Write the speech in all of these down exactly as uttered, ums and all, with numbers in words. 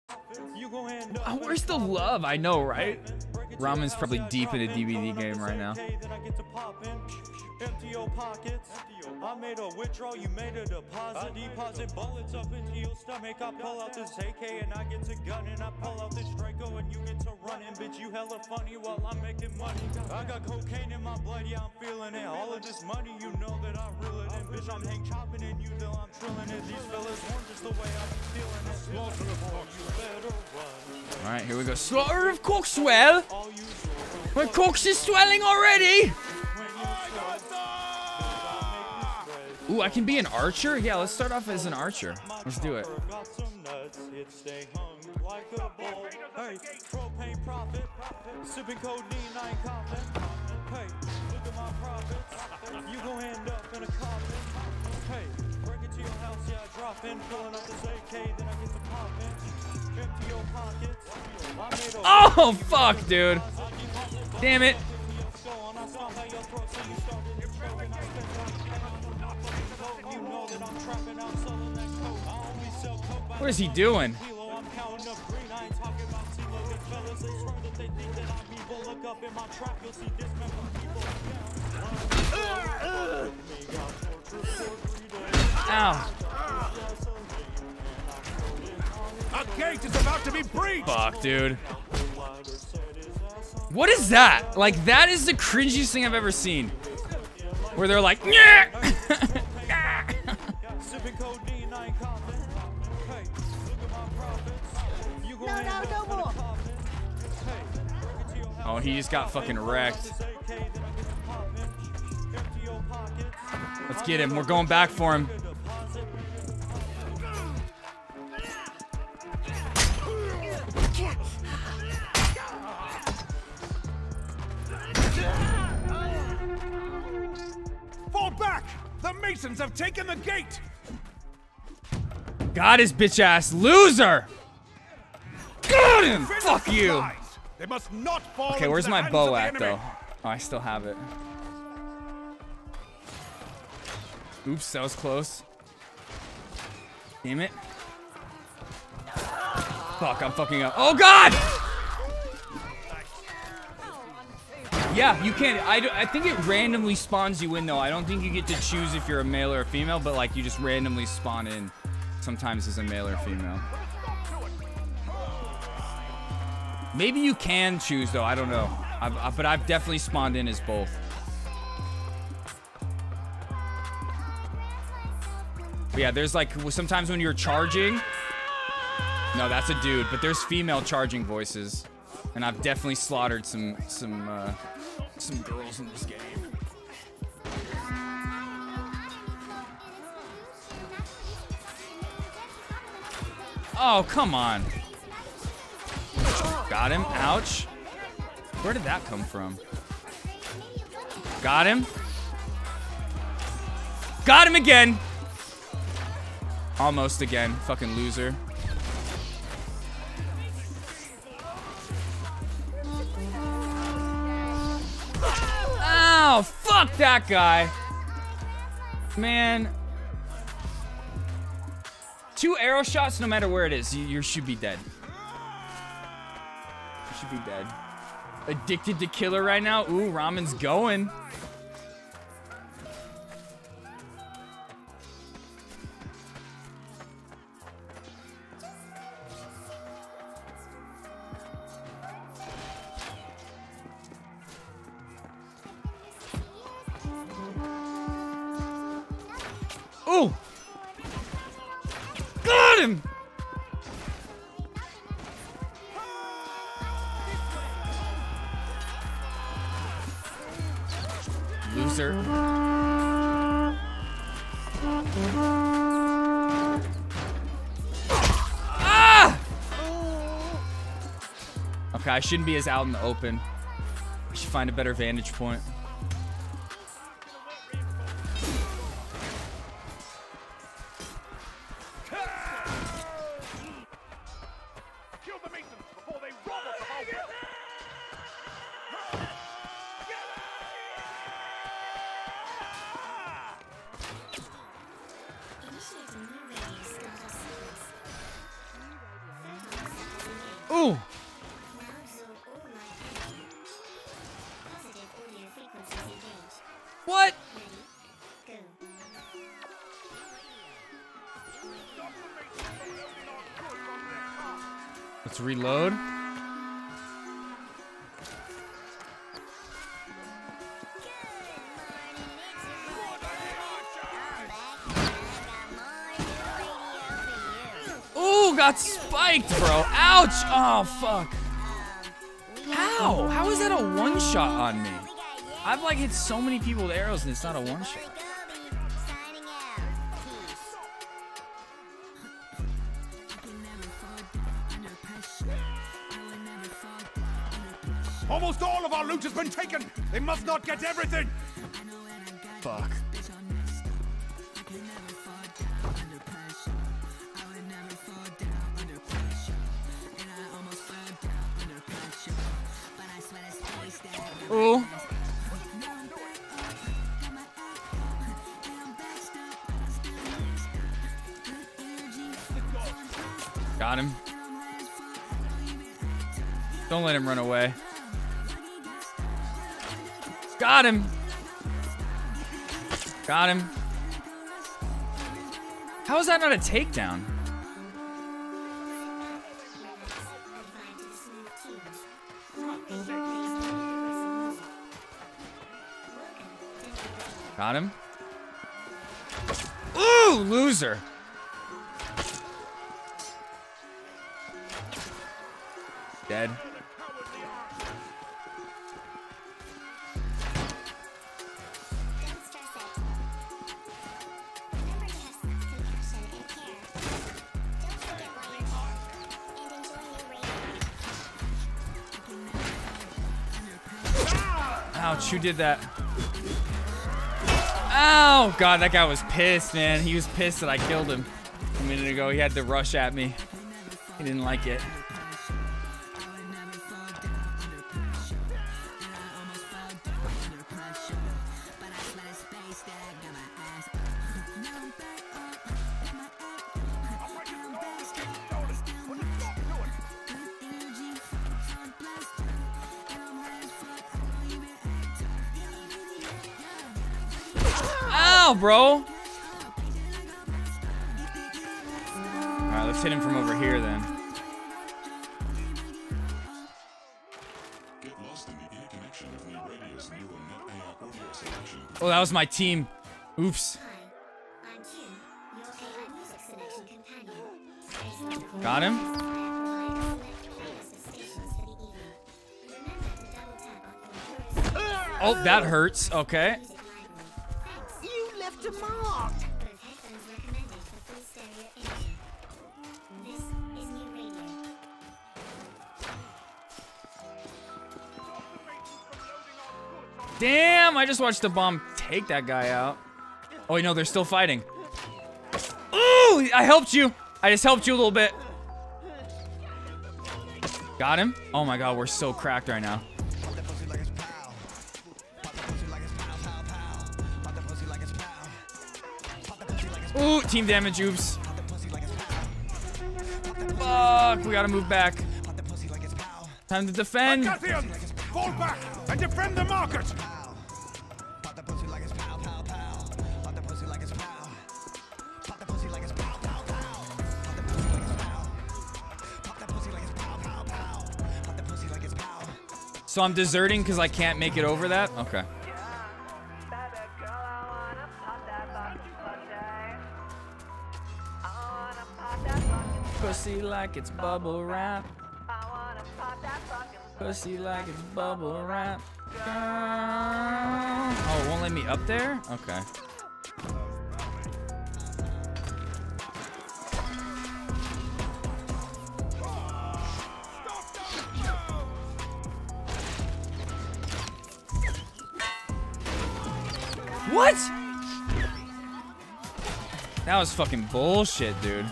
Oh, where's the love? I know, right? Ramen's probably deep in a D V D game right now. Empty your pockets. I made a withdrawal, you made a deposit. Deposit bullets up into your stomach. I pull out this A K and I get to gunning. I pull out this Draco and you get to running. Bitch, you hella funny while I'm making money. I got cocaine in my blood, yeah, I'm feeling it. All of this money, you know that I reel it in. Bitch, I'm hang chopping and you know I'm trilling it. These fellas want just the way I be feeling it. Slaughter of Coxwell, you better run. Alright, here we go. Slaughter of Coxwell. My Cox is swelling already. Ooh, I can be an archer? Yeah, let's start off as an archer. Let's do it. Oh, fuck, dude. Damn it. What is he doing? Ow. Our gate is about to be breached. Fuck, dude. What is that? Like, that is the cringiest thing I've ever seen. Where they're like, yeah. Oh, he just got fucking wrecked. Let's get him. We're going back for him. Fall back! The Masons have taken the gate! Got his bitch ass. Loser! Got him! Fuck you! They must not fall. Okay, where's my bow at, though? Oh, I still have it. Oops, that was close. Damn it. Fuck, I'm fucking up. Oh, God! Yeah, you can. I, I think it randomly spawns you in, though. I don't think you get to choose if you're a male or a female, but, like, you just randomly spawn in sometimes as a male or female. Maybe you can choose, though. I don't know. I've, I, but I've definitely spawned in as both. But yeah, there's like sometimes when you're charging. No, that's a dude. But there's female charging voices, and I've definitely slaughtered some some uh, some girls in this game. Oh, come on. Got him. Ouch. Where did that come from? Got him. Got him again. Almost again. Fucking loser. Ow. Fuck that guy. Man. Two arrow shots, no matter where it is, you, you should be dead. Should be dead. Addicted to killer right now. Ooh, Ramen's going. Ooh. Got him. Loser. Ah! Okay, I shouldn't be as out in the open. I should find a better vantage point. Ooh. What? Let's reload. Ooh, got spiked, bro. Ouch. Oh, fuck. How? How is that a one shot on me? I've like hit so many people with arrows and it's not a one shot. Almost all of our loot has been taken. They must not get everything. Fuck. Ooh. Got him. Don't let him run away. Got him. Got him. How is that not a takedown? Got him. Ooh, loser. Dead. Ouch, who did that? Oh, God, that guy was pissed, man. He was pissed that I killed him a minute ago. He had to rush at me. He didn't like it. Ow, bro. All right, let's hit him from over here then. Oh, that was my team. Oops. Got him. Oh, that hurts. Okay. Damn, I just watched the bomb take that guy out. Oh, wait, no, they're still fighting. Ooh, I helped you. I just helped you a little bit. Got him. Oh my God, we're so cracked right now. Ooh, team damage, oops. Fuck, we gotta move back. Time to defend. Fall back and defend the market. So I'm deserting because I can't make it over that? Okay. Pussy like it's bubble wrap. Pussy like it's bubble wrap. Oh, it won't let me up there? Okay. What? That was fucking bullshit, dude.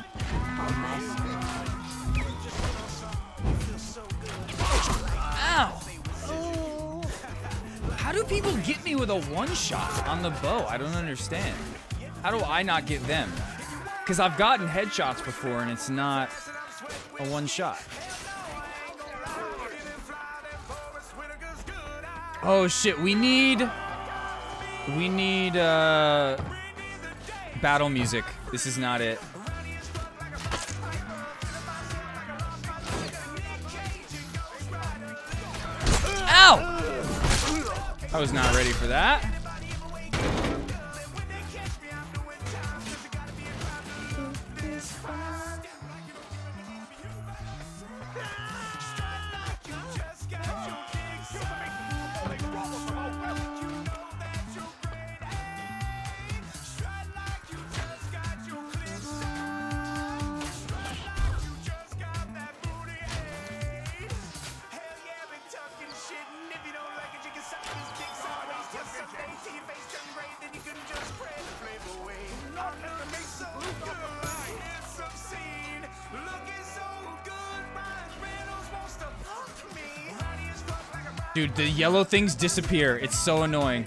Ow! How do people get me with a one shot on the bow? I don't understand. How do I not get them? Because I've gotten headshots before and it's not a one shot. Oh shit, we need we need uh battle music. This is not it. Ow! I was not ready for that. Dude, the yellow things disappear. It's so annoying.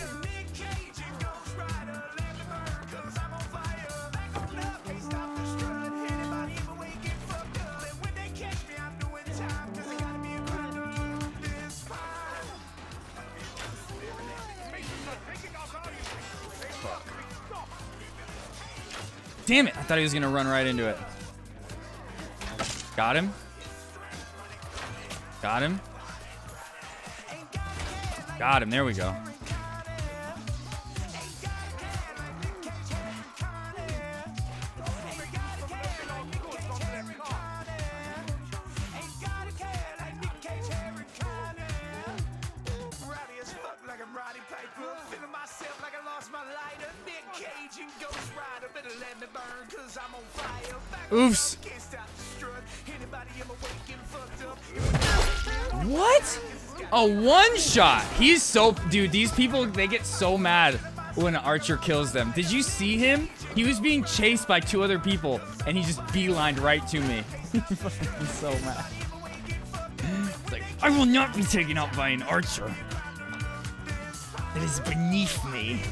Damn it, I thought he was gonna run right into it. Got him. Got him. Got him, there we go. Oops. What? A one shot. He's so, dude, these people, they get so mad when an archer kills them. Did you see him? He was being chased by two other people and he just beelined right to me. He's so mad. It's like, I will not be taken out by an archer. It is beneath me.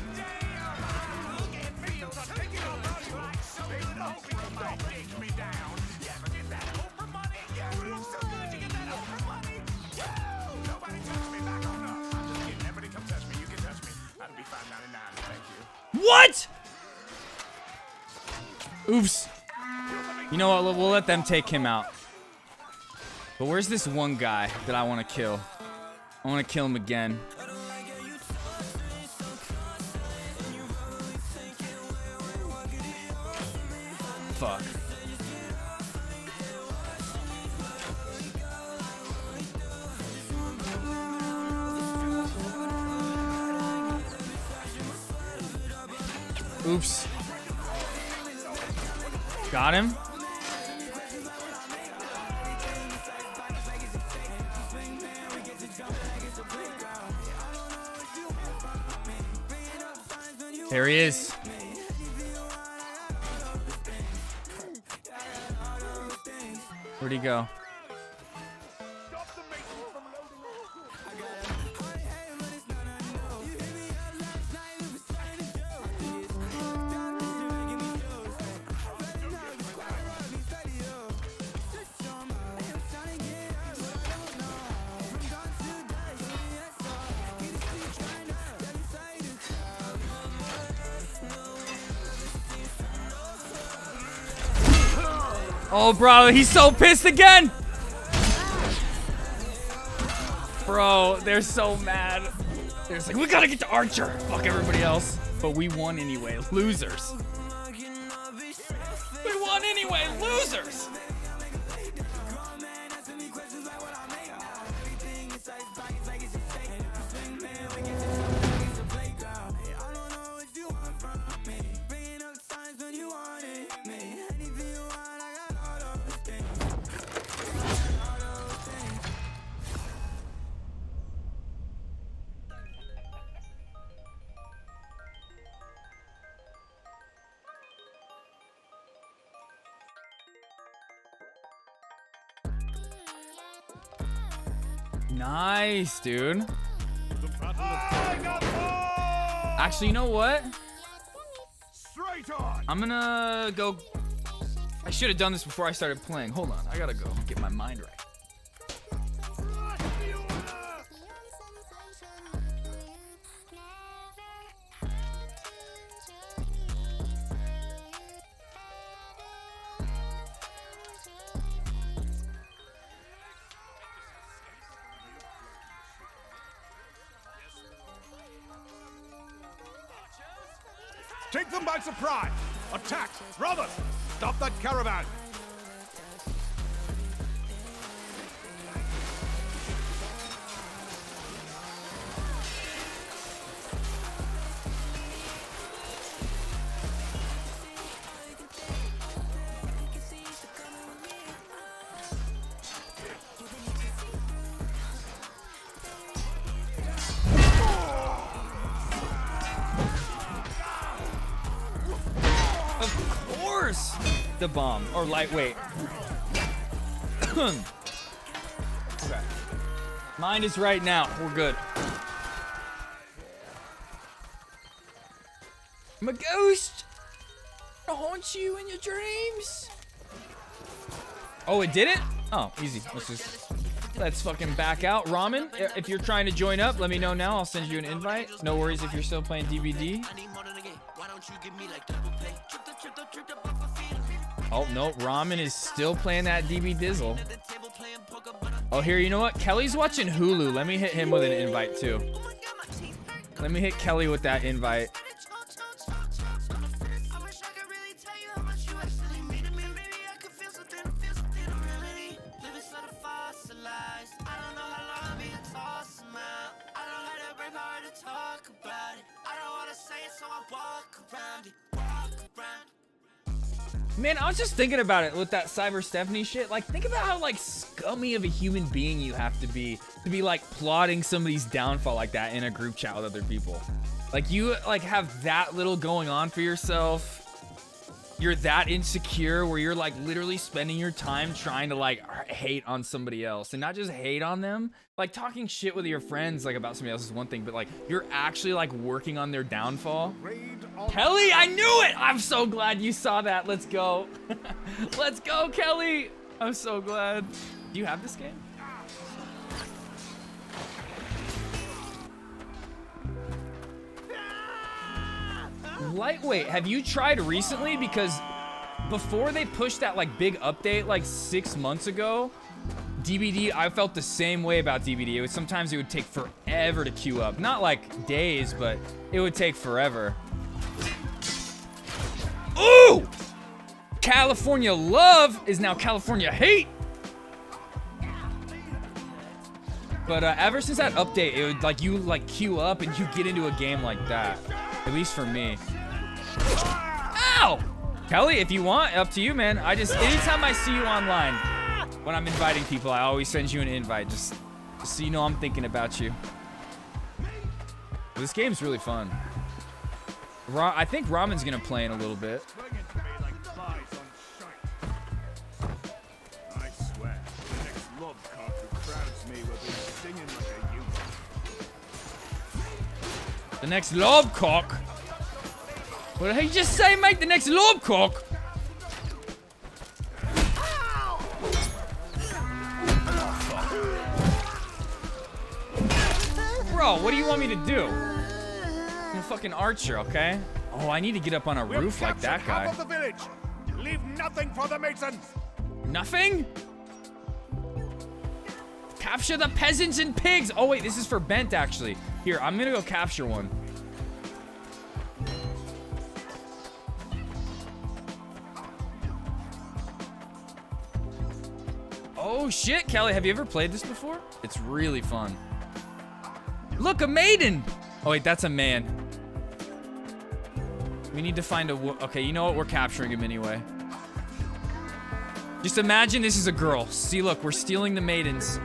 What? Oops. You know what? We'll let them take him out. But where's this one guy that I want to kill? I want to kill him again. Fuck. Oops. Got him. There he is. Where'd he go? Oh, bro, he's so pissed again. Bro, they're so mad. They're just like, we gotta get to Archer. Fuck everybody else. But we won anyway. Losers. We won anyway. Losers. Nice, dude. Actually, you know what? I'm gonna go. I should have done this before I started playing. Hold on, I gotta go get my mind right. Take them by surprise! Attack! Brothers! Stop that caravan! Of course! The bomb, or lightweight. Okay. Mind is right now. We're good. I'm a ghost. I'll haunt you in your dreams. Oh, it didn't? Oh, easy. Let's just let's fucking back out. Ramen, if you're trying to join up, let me know now. I'll send you an invite. No worries if you're still playing D B D. Oh, no, Ramen is still playing that D B Dizzle. Oh, here, you know what? Kelly's watching Hulu. Let me hit him with an invite, too. Let me hit Kelly with that invite. Man, I was just thinking about it with that Cyber Stephanie shit. Like, think about how, like, scummy of a human being you have to be to be, like, plotting somebody's downfall like that in a group chat with other people. Like, you, like, have that little going on for yourself. You're that insecure where you're, like, literally spending your time trying to, like, hate on somebody else. And not just hate on them. Like, talking shit with your friends, like, about somebody else is one thing. But, like, you're actually, like, working on their downfall. Kelly, I knew it! I'm so glad you saw that. Let's go. Let's go, Kelly! I'm so glad. Do you have this game? Lightweight, have you tried recently? Because before they pushed that like big update like six months ago, D B D, I felt the same way about D B D. It was sometimes it would take forever to queue up. Not like days, but it would take forever. Ooh! California love is now California hate. But uh, ever since that update, it would like you like queue up and you get into a game like that. At least for me. Ow! Kelly, if you want, up to you, man. I just, anytime I see you online, when I'm inviting people, I always send you an invite. Just, just so you know I'm thinking about you. This game's really fun. Ra I think Ramen's gonna play in a little bit. The next lobcock? What did he just say, mate? The next lobcock? Bro, what do you want me to do? I'm a fucking archer, okay? Oh, I need to get up on a We've roof like that guy. Half of the village. Leave nothing for the Masons. Nothing? Capture the peasants and pigs. Oh, wait, this is for Bent, actually. Here, I'm gonna go capture one. Oh, shit, Kelly. Have you ever played this before? It's really fun. Look, a maiden. Oh, wait, that's a man. We need to find a... Okay, you know what? We're capturing him anyway. Just imagine this is a girl. See, look, we're stealing the maidens.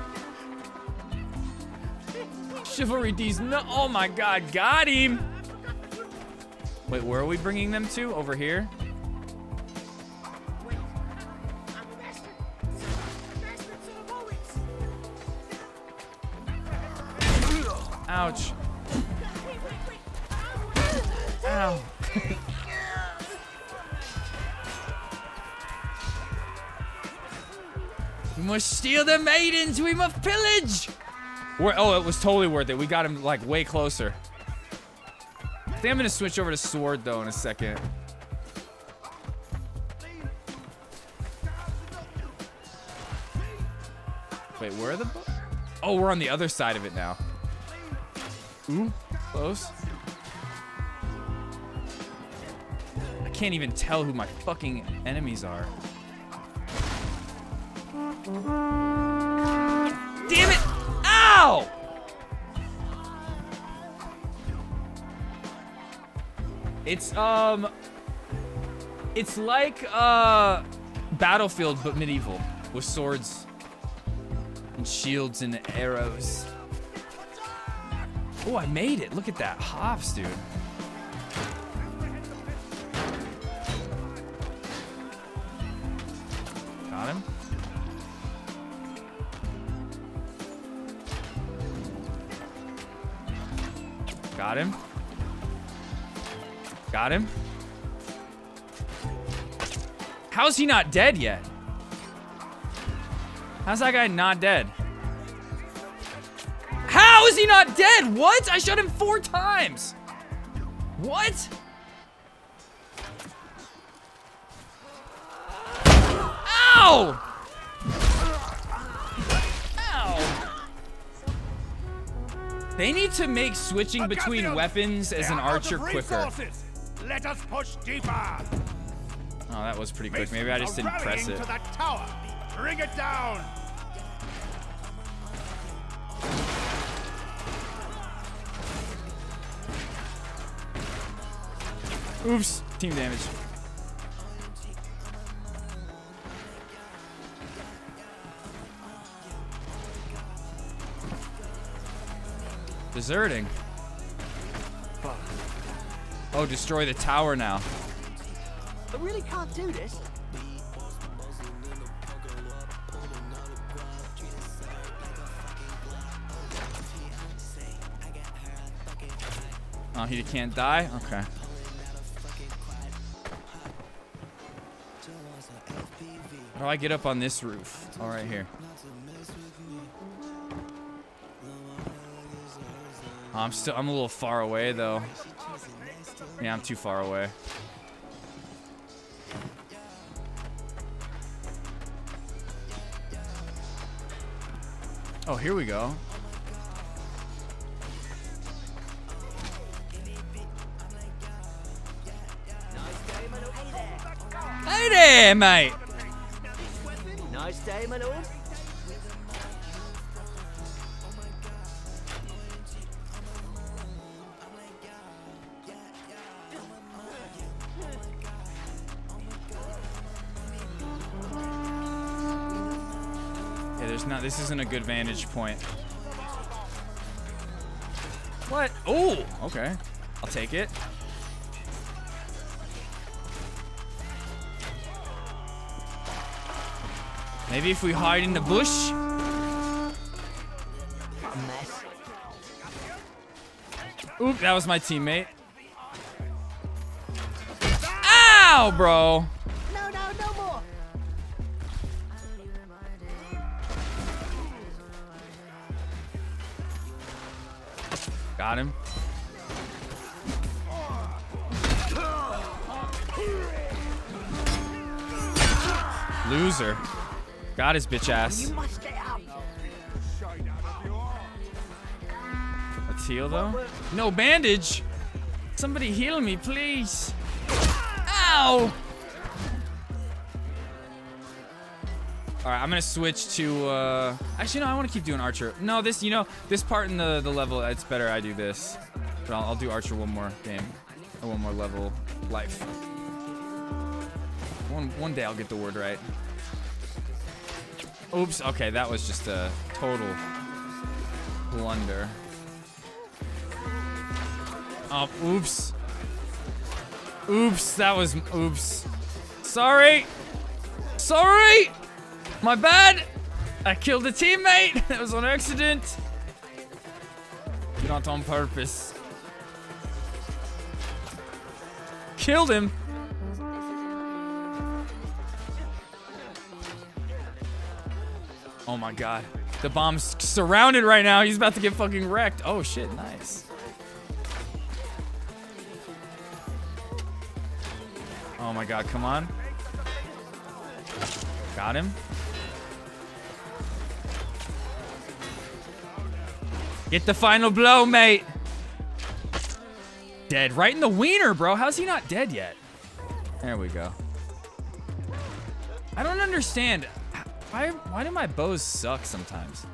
Chivalry D's no. Oh my god, got him. Wait, where are we bringing them to? Over here? Ouch. Ow. We must steal the maidens. We must pillage. We're, oh, it was totally worth it. We got him like way closer. I think I'm gonna switch over to sword though in a second. Wait, where are the? Oh, we're on the other side of it now. Ooh, close. can't even tell who my fucking enemies are. Damn it! Ow! It's, um... It's like, uh... Battlefield, but medieval. With swords. And shields and arrows. Oh, I made it. Look at that. Hops, dude. Got him. Got him. Got him. How's he not dead yet? How's that guy not dead? How is he not dead? What? I shot him four times. What? Ow! Ow! They need to make switching between weapons as an archer quicker. Let us push deeper. Oh, that was pretty quick. Maybe I just didn't press it. To that tower. Bring it down. Oops. Team damage. Deserting. Oh, destroy the tower now. I really can't do this. Oh, he can't die? Okay. How do I get up on this roof? Oh, right here. Oh, I'm still, I'm a little far away though. Yeah, I'm too far away. Oh, here we go. Hey there, mate. Nice day, my lord. Yeah, there's not. This isn't a good vantage point. What? Oh, okay. I'll take it. Maybe if we hide in the bush. Oop, that was my teammate. Ow, bro. No, no, no more. Got him. Loser. Got his bitch ass. You must get out. Let's heal though. No bandage. Somebody heal me, please. Ow! Alright, I'm gonna switch to uh actually no, I wanna keep doing Archer. No, this you know, this part in the, the level, it's better I do this. But I'll, I'll do Archer one more game. Or one more level life. One one day I'll get the word right. Oops, okay, that was just a total blunder. Oh, oops. Oops, that was, oops. Sorry. Sorry. My bad. I killed a teammate. That was an accident. Not on purpose. Killed him. Oh my god. The bomb's surrounded right now. He's about to get fucking wrecked. Oh shit, nice. Oh my god, come on. Got him. Get the final blow, mate. Dead. Right in the wiener, bro. How's he not dead yet? There we go. I don't understand. Why, why do my bows suck sometimes?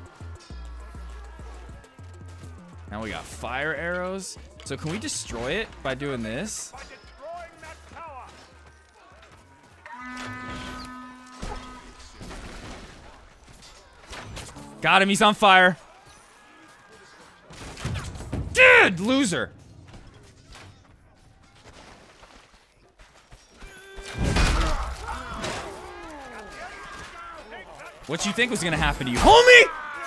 Now we got fire arrows. So can we destroy it by doing this? By destroying that tower. Got him, he's on fire. Dude, loser. What you think was gonna happen to you, homie?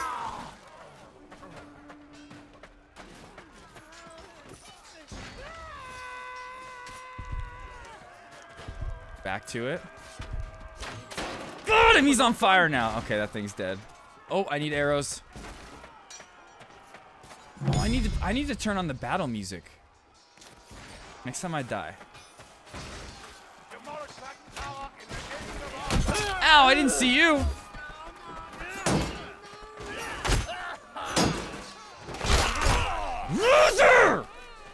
Back to it. Got him, he's on fire now. Okay, that thing's dead. Oh, I need arrows. Oh, I need to I need to turn on the battle music. Next time I die. Ow, I didn't see you. Loser!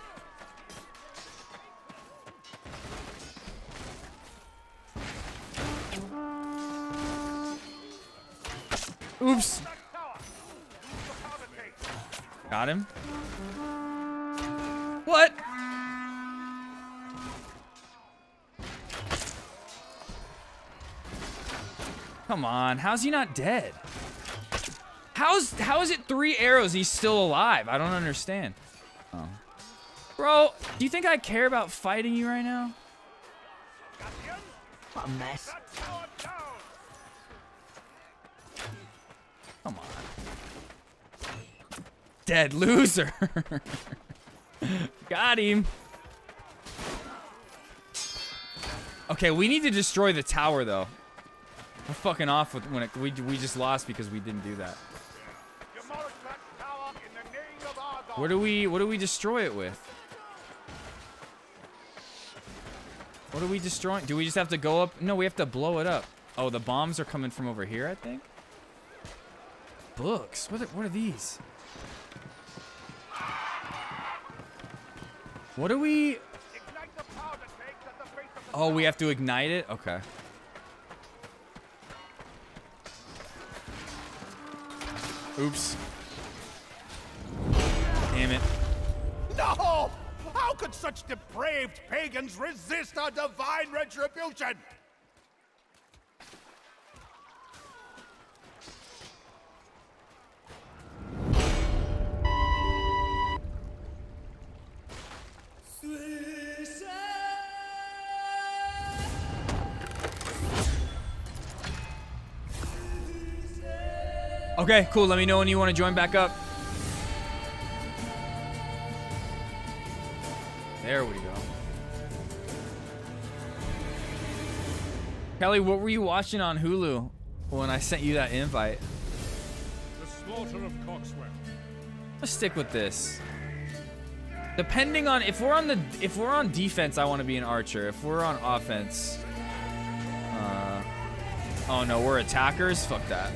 Oops. Got him. What? Come on, how's he not dead? How's how is it three arrows? He's still alive. I don't understand. Oh, bro, do you think I care about fighting you right now? What a mess. Come on. Dead loser. Got him. Okay, we need to destroy the tower though. We're fucking off with when it, we we just lost because we didn't do that. What do we what do we destroy it with? What are we destroying? Do we just have to go up? No, we have to blow it up. Oh, the bombs are coming from over here, I think. Books. What are, what are these? What do we? Oh, we have to ignite it? Okay. Oops. Damn it. No! How could such depraved pagans resist our divine retribution? Okay, cool. Let me know when you want to join back up. There we go. Kelly, what were you watching on Hulu when I sent you that invite? The slaughter of Coxwell. Let's stick with this. Depending on if we're on the if we're on defense, I want to be an archer. If we're on offense, uh, oh no, we're attackers. Fuck that.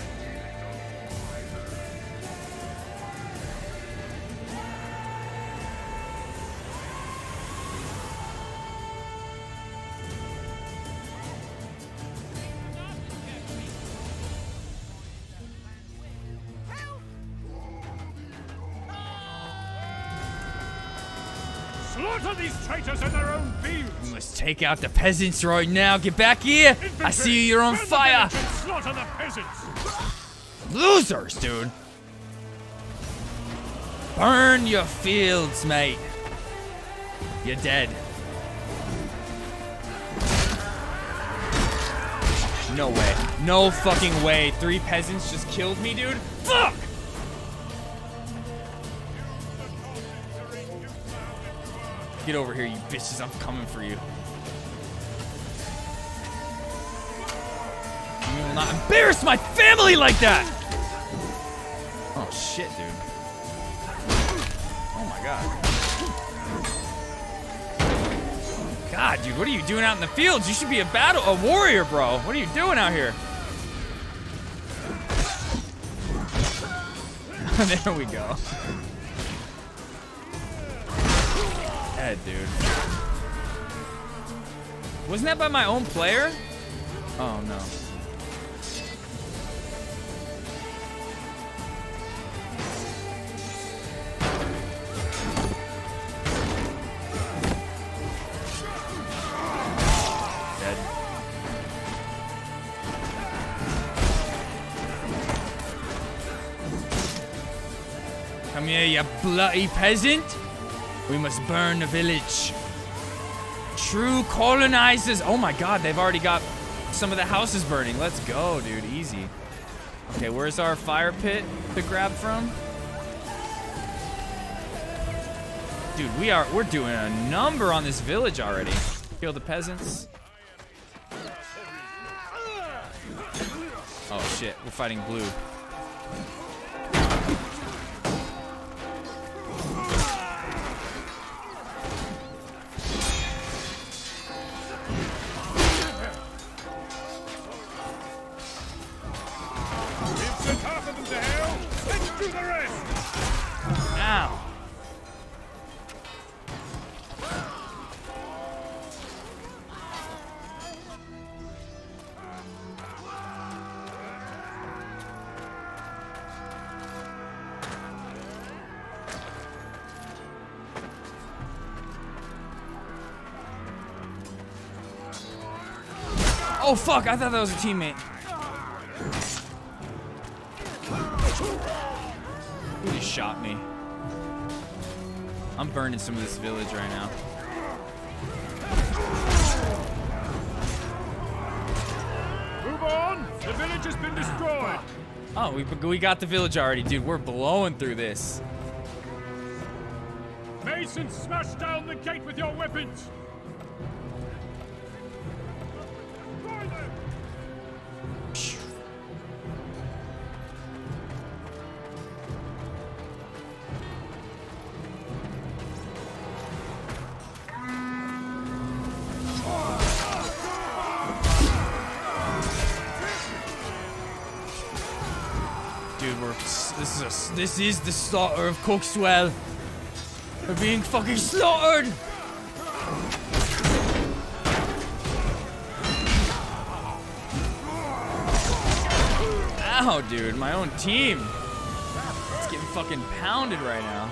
Slaughter these traitors in their own fields! We must take out the peasants right now. Get back here! Infantry, I see you. You're on burn the fire. village and slaughter the peasants! Losers, dude. Burn your fields, mate. You're dead. No way. No fucking way. Three peasants just killed me, dude. Fuck! Get over here, you bitches. I'm coming for you. You will not embarrass my family like that! Oh, shit, dude. Oh, my God. God, dude, what are you doing out in the fields? You should be a battle, a warrior, bro. What are you doing out here? There we go. Dead, dude. Wasn't that by my own player? Oh no. Dead. Come here, you bloody peasant. We must burn the village. True colonizers. Oh my god, they've already got some of the houses burning. Let's go, dude. Easy. Okay, where's our fire pit to grab from? Dude, we are we're doing a number on this village already. Kill the peasants. Oh shit, we're fighting blue. Ow. Oh fuck, I thought that was a teammate. Who just shot me? I'm burning some of this village right now. Move on! The village has been destroyed! Oh, we, we got the village already, dude. We're blowing through this. Masons, smash down the gate with your weapons! Destroy them! Dude, we're this is a, this is the slaughter of Cookswell. We're being fucking slaughtered. Ow, dude, my own team. It's getting fucking pounded right now.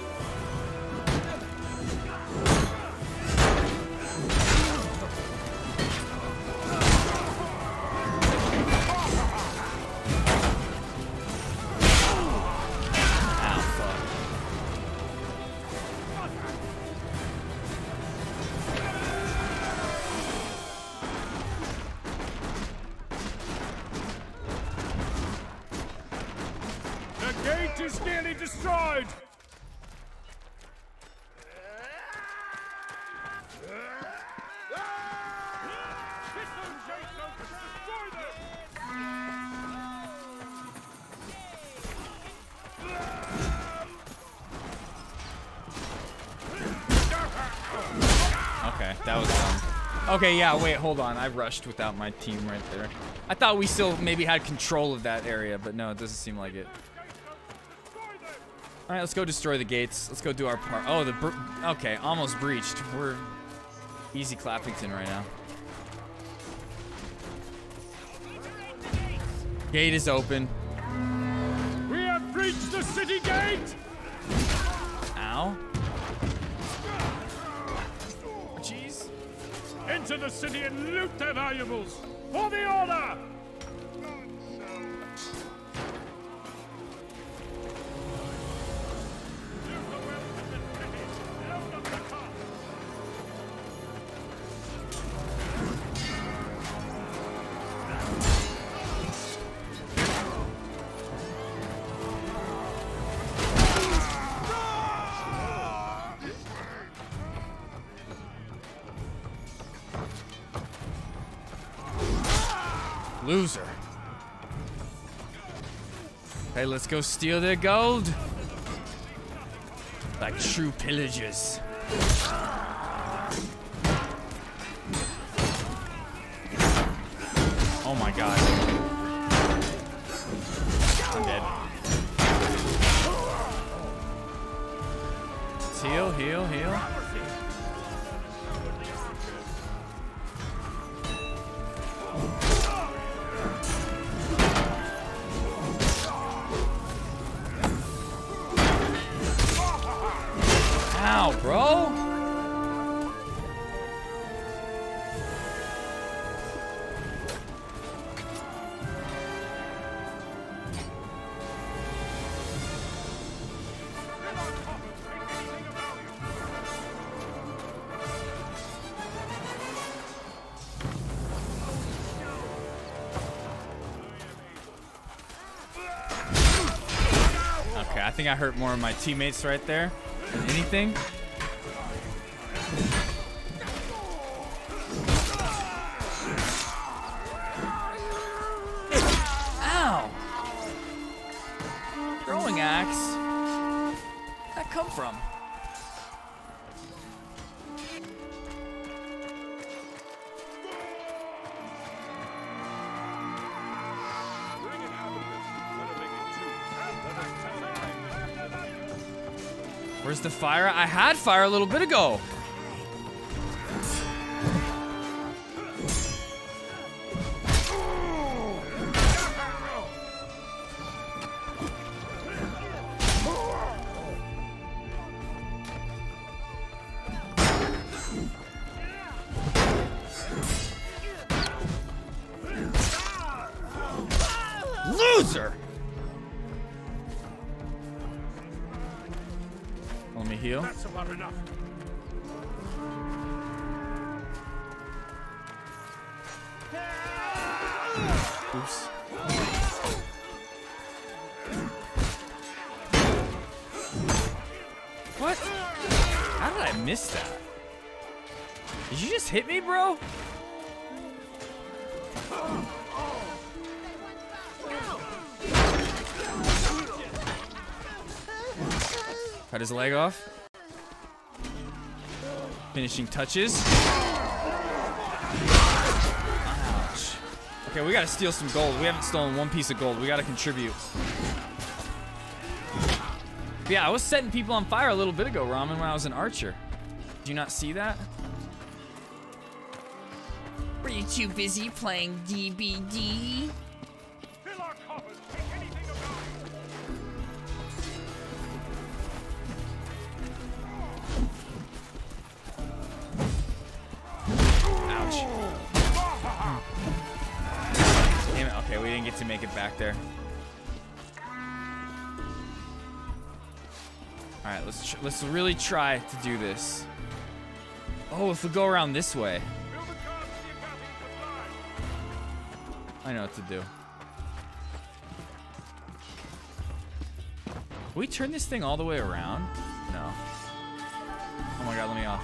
Is nearly destroyed! Okay, that was dumb. Okay, yeah, wait, hold on. I rushed without my team right there. I thought we still maybe had control of that area, but no, it doesn't seem like it. All right, let's go destroy the gates. Let's go do our part. Oh, the br okay, almost breached. We're easy Clappington right now. Gate is open. We have breached the city gate! Ow. Jeez. Enter the city and loot their valuables! For the order! Loser. Hey, let's go steal their gold. Like true pillagers. Oh my god. I'm dead. Let's heal, heal, heal. now, bro. Okay, I think I hurt more of my teammates right there than anything. Ow! Throwing axe. Where'd that come from? Where's the fire? I had fire a little bit ago. Loser! Let me heal. That's about enough. Oops. What? How did I miss that? Did you just hit me, bro? Cut his leg off. Finishing touches. Ouch. Okay, we gotta steal some gold. We haven't stolen one piece of gold. We gotta contribute. But yeah, I was setting people on fire a little bit ago, Ramen, when I was an archer. Did you not see that? Were you too busy playing D B D? Fill our coffers. Take anything about Ouch. Damn it. Okay, we didn't get to make it back there. All right, let's tr let's really try to do this. Oh, if we go around this way. I know what to do. Can we turn this thing all the way around? No. Oh my god, let me off.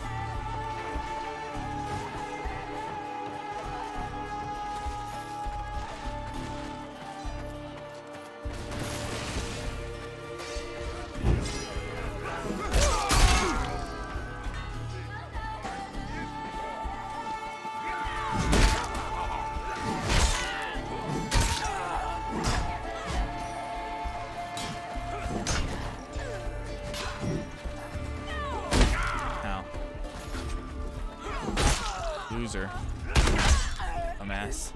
Loser. A mess.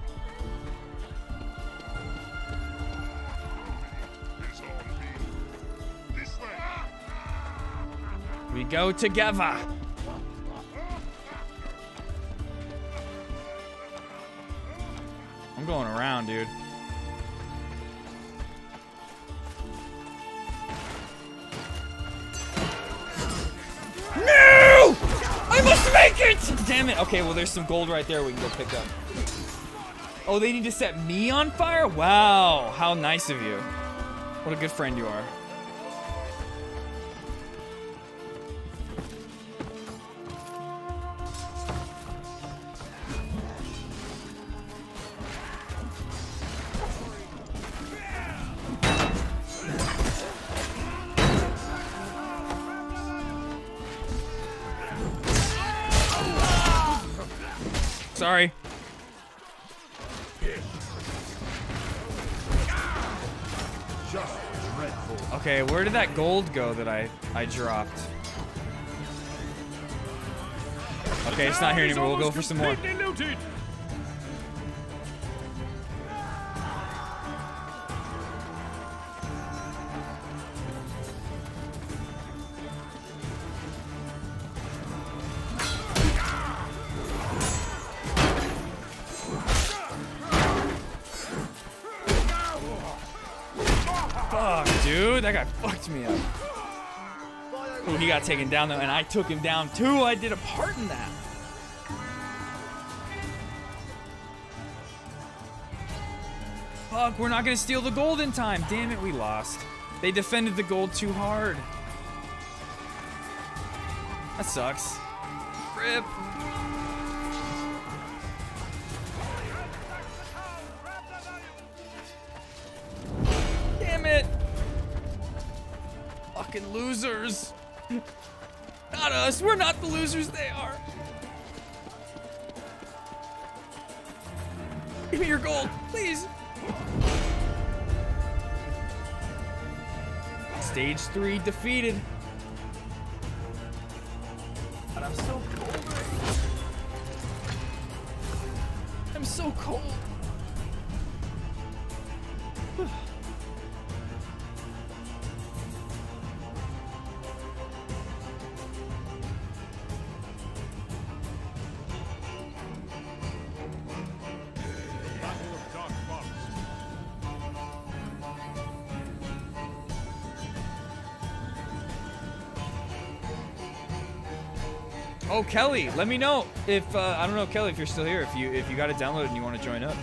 We go together. I'm going around, dude. No! I must make it! Damn it. Okay, well, there's some gold right there we can go pick up. Oh, they need to set me on fire? Wow. How nice of you. What a good friend you are. Sorry. Okay, where did that gold go that I I dropped? Okay, it's not here anymore. We'll go for some more. Looted. Fuck, dude. That guy fucked me up. Oh, he got taken down, though, and I took him down, too. I did a part in that. Fuck, we're not going to steal the gold in time. Damn it, we lost. They defended the gold too hard. That sucks. Rip. Damn it. Fucking losers. Not us. We're not the losers they are. Give me your gold, please. Stage three defeated. God, I'm so cold right now. I'm so cold. Oh, Kelly, let me know if uh, I don't know, Kelly, if you're still here. If you if you got it downloaded and you want to join up,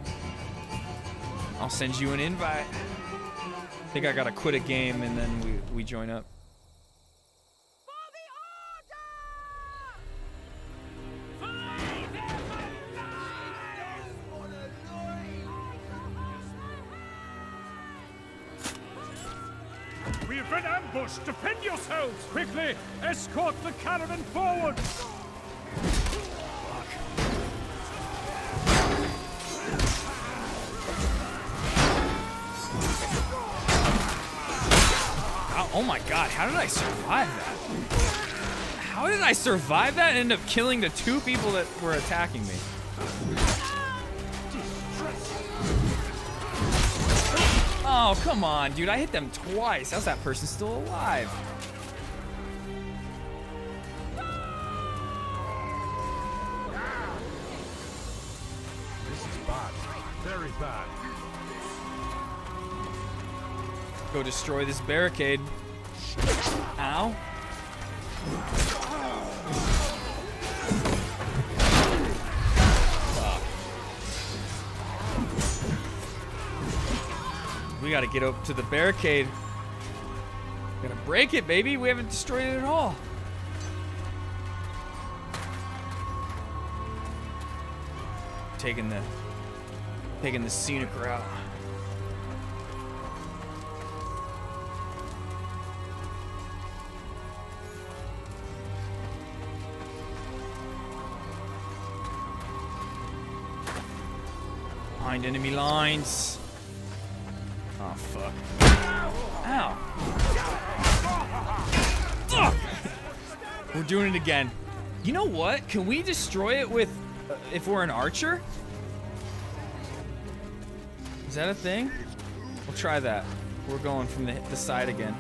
I'll send you an invite. I think I gotta quit a game and then we we join up. We have been ambushed! Defend yourselves! Quickly! Escort the caravan forward! Oh, oh my god, how did I survive that? How did I survive that and end up killing the two people that were attacking me? Oh, come on, dude. I hit them twice. How's that person still alive? This is bad. Very bad. Go destroy this barricade. Ow. We gotta get up to the barricade. We gotta break it, baby. We haven't destroyed it at all. Taking the, taking the scenic route. Behind enemy lines. Oh, fuck. Ow. Ugh. We're doing it again. You know what? Can we destroy it with, uh, if we're an archer? Is that a thing? We'll try that. We're going from the, the side again.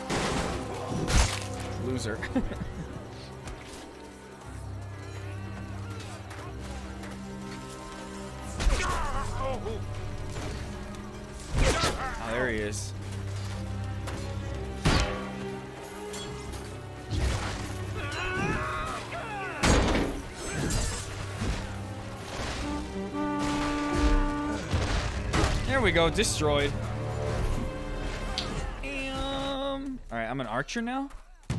Loser. Oh, there he is. There we go, destroyed. Um, all right, I'm an archer now.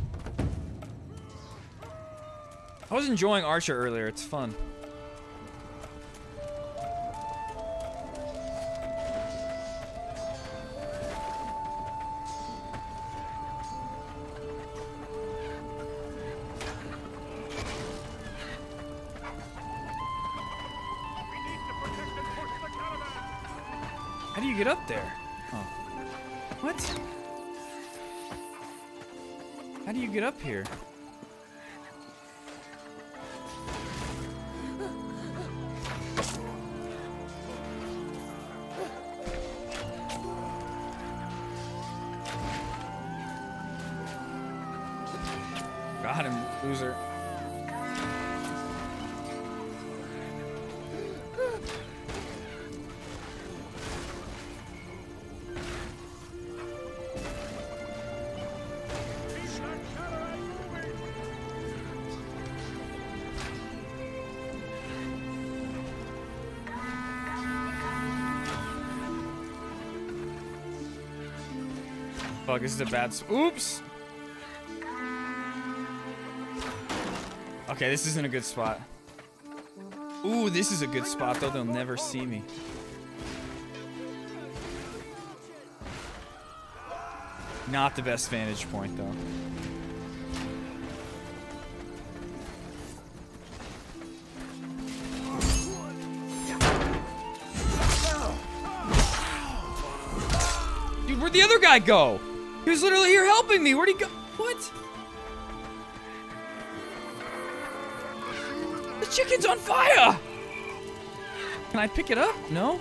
I was enjoying archer earlier. It's fun. How do you get up there? Oh. What? How do you get up here? Got him, loser. Fuck, this is a bad. S Oops. Okay, this isn't a good spot. Ooh, this is a good spot though. They'll never see me. Not the best vantage point though. Dude, where'd the other guy go? He was literally here helping me. Where'd he go? What? The chicken's on fire! Can I pick it up? No?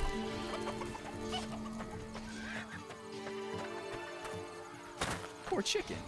Poor chicken.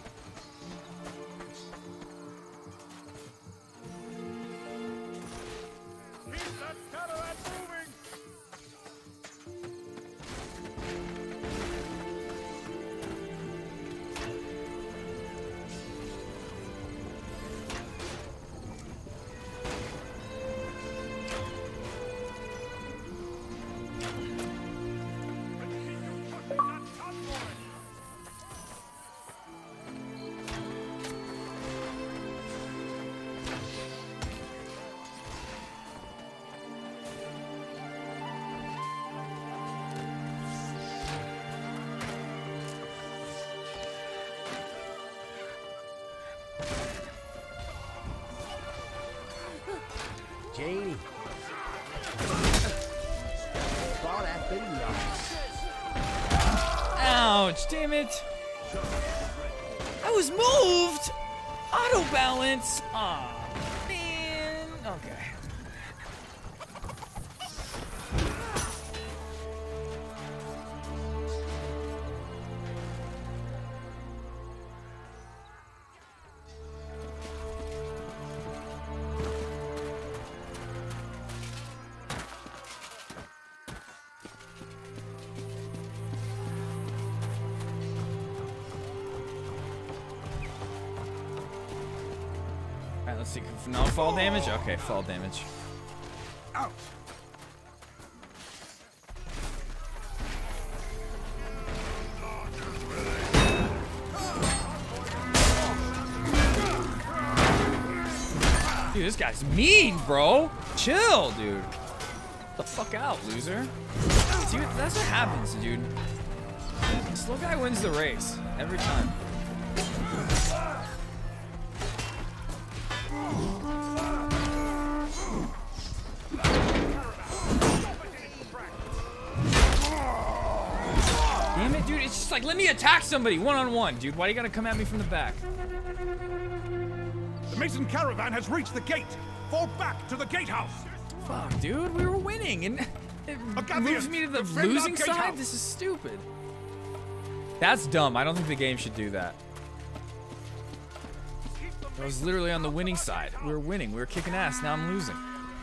Gee. Bought that booty off. Ouch, damn it. I was moved. Auto balance. Aw, man. Okay. Let's see. No fall damage? Okay, fall damage. Out. Dude, this guy's mean, bro. Chill, dude. Get the fuck out, loser. Dude, that's what happens, dude. Slow guy wins the race every time. Damn it, dude. It's just like, let me attack somebody one-on-one, dude. Why do you gotta come at me from the back? The Mason caravan has reached the gate. Fall back to the gatehouse. Fuck, dude. We were winning, and it moves me to the Defend our losing side? gatehouse. This is stupid. That's dumb. I don't think the game should do that. I was literally on the winning side. We were winning. We were kicking ass. Now I'm losing.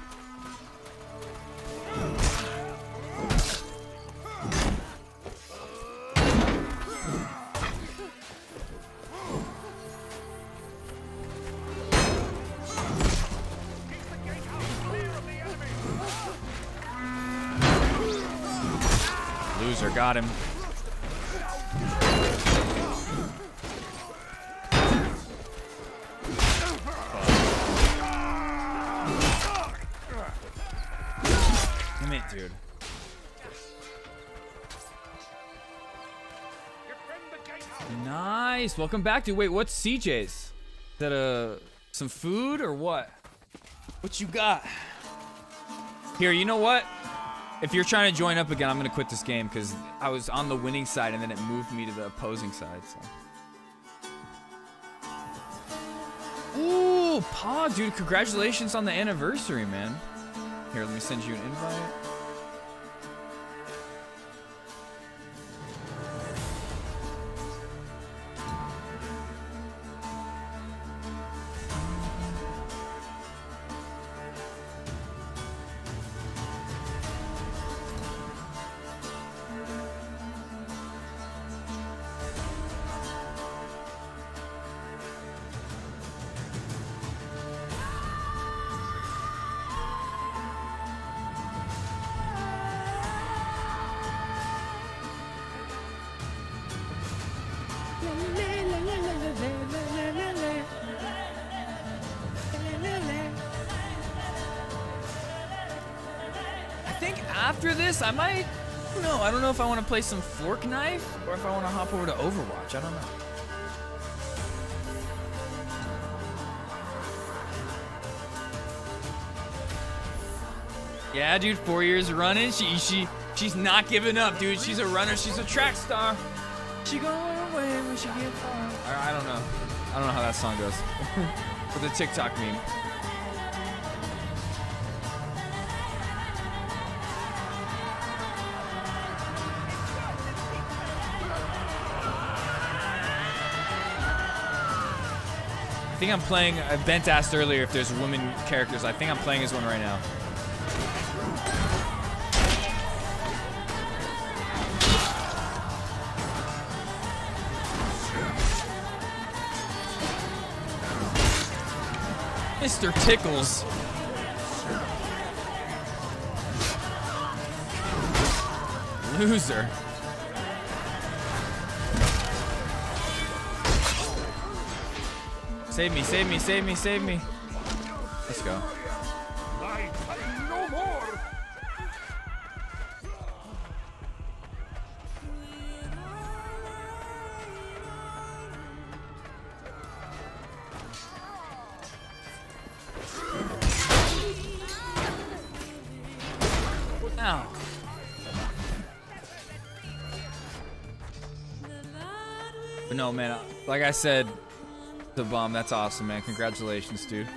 Loser, got him. Damn it, dude. Nice. Welcome back, dude. Wait, what's C J's? Is that uh, some food or what? What you got? Here, you know what? If you're trying to join up again, I'm gonna quit this game because I was on the winning side and then it moved me to the opposing side. So. Ooh, Pa, dude, congratulations on the anniversary, man. Here, let me send you an invite. I think after this, I might. No, I don't know if I want to play some Fork Knife or if I want to hop over to Overwatch. I don't know. Yeah, dude, four years running. She she she's not giving up, dude. She's a runner. She's a track star. She going away when she get far. I, I don't know. I don't know how that song goes. But the TikTok meme. I think I'm playing, uh, Bent asked earlier if there's women characters. I think I'm playing as one right now. Mister Tickles. Loser. Save me, save me, save me, save me. Let's go. No more. Ow. But no, man, like I said, the bomb, that's awesome, man. Congratulations, dude.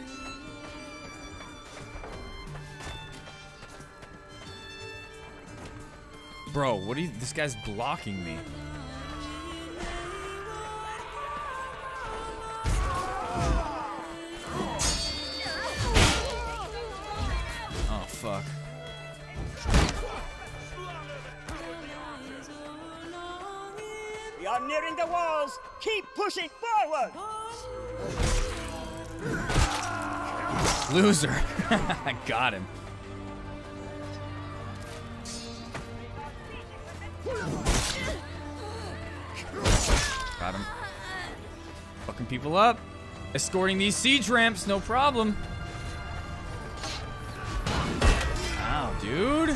Bro, what are you, this guy's blocking me. Oh, fuck. We are nearing the walls. Keep pushing forward. Loser. I got him. Got him. Fucking people up. Escorting these siege ramps, no problem. Ow, dude.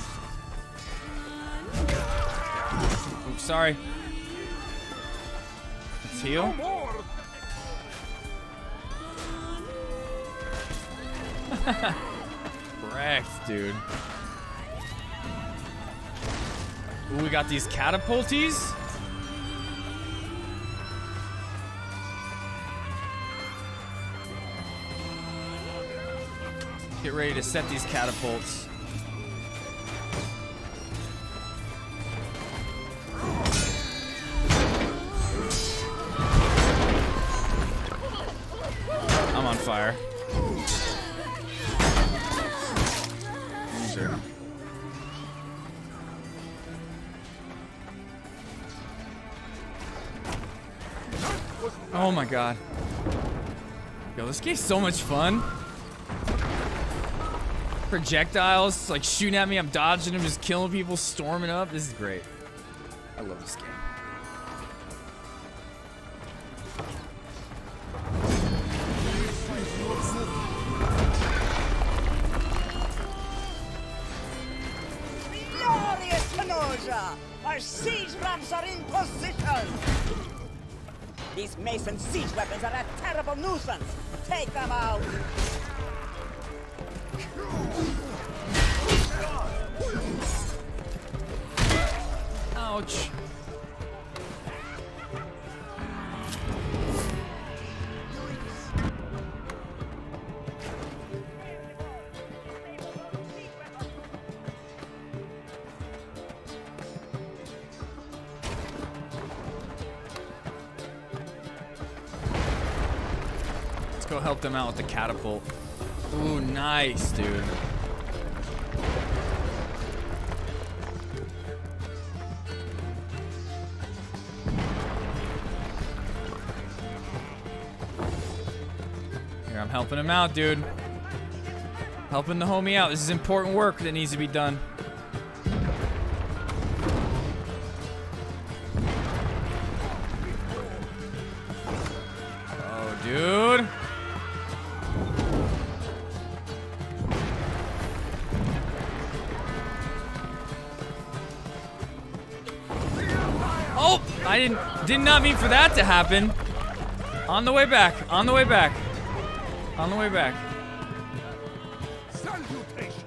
Oops, sorry. Let's heal. Wrecked, dude. Ooh, we got these catapulties. Get ready to set these catapults. I'm on fire. Loser. Oh my god. Yo, this game's so much fun. Projectiles like shooting at me, I'm dodging them, just killing people, storming up. This is great. I love this game. Glorious Kenosha! Our siege ramps are in position! These Mason siege weapons are a terrible nuisance! Take them out! Ouch. Let's go help them out with the catapult. Ooh, nice, dude. Here, I'm helping him out, dude. Helping the homie out. This is important work that needs to be done. I didn't did not mean for that to happen. On the way back. On the way back. On the way back. Salutations.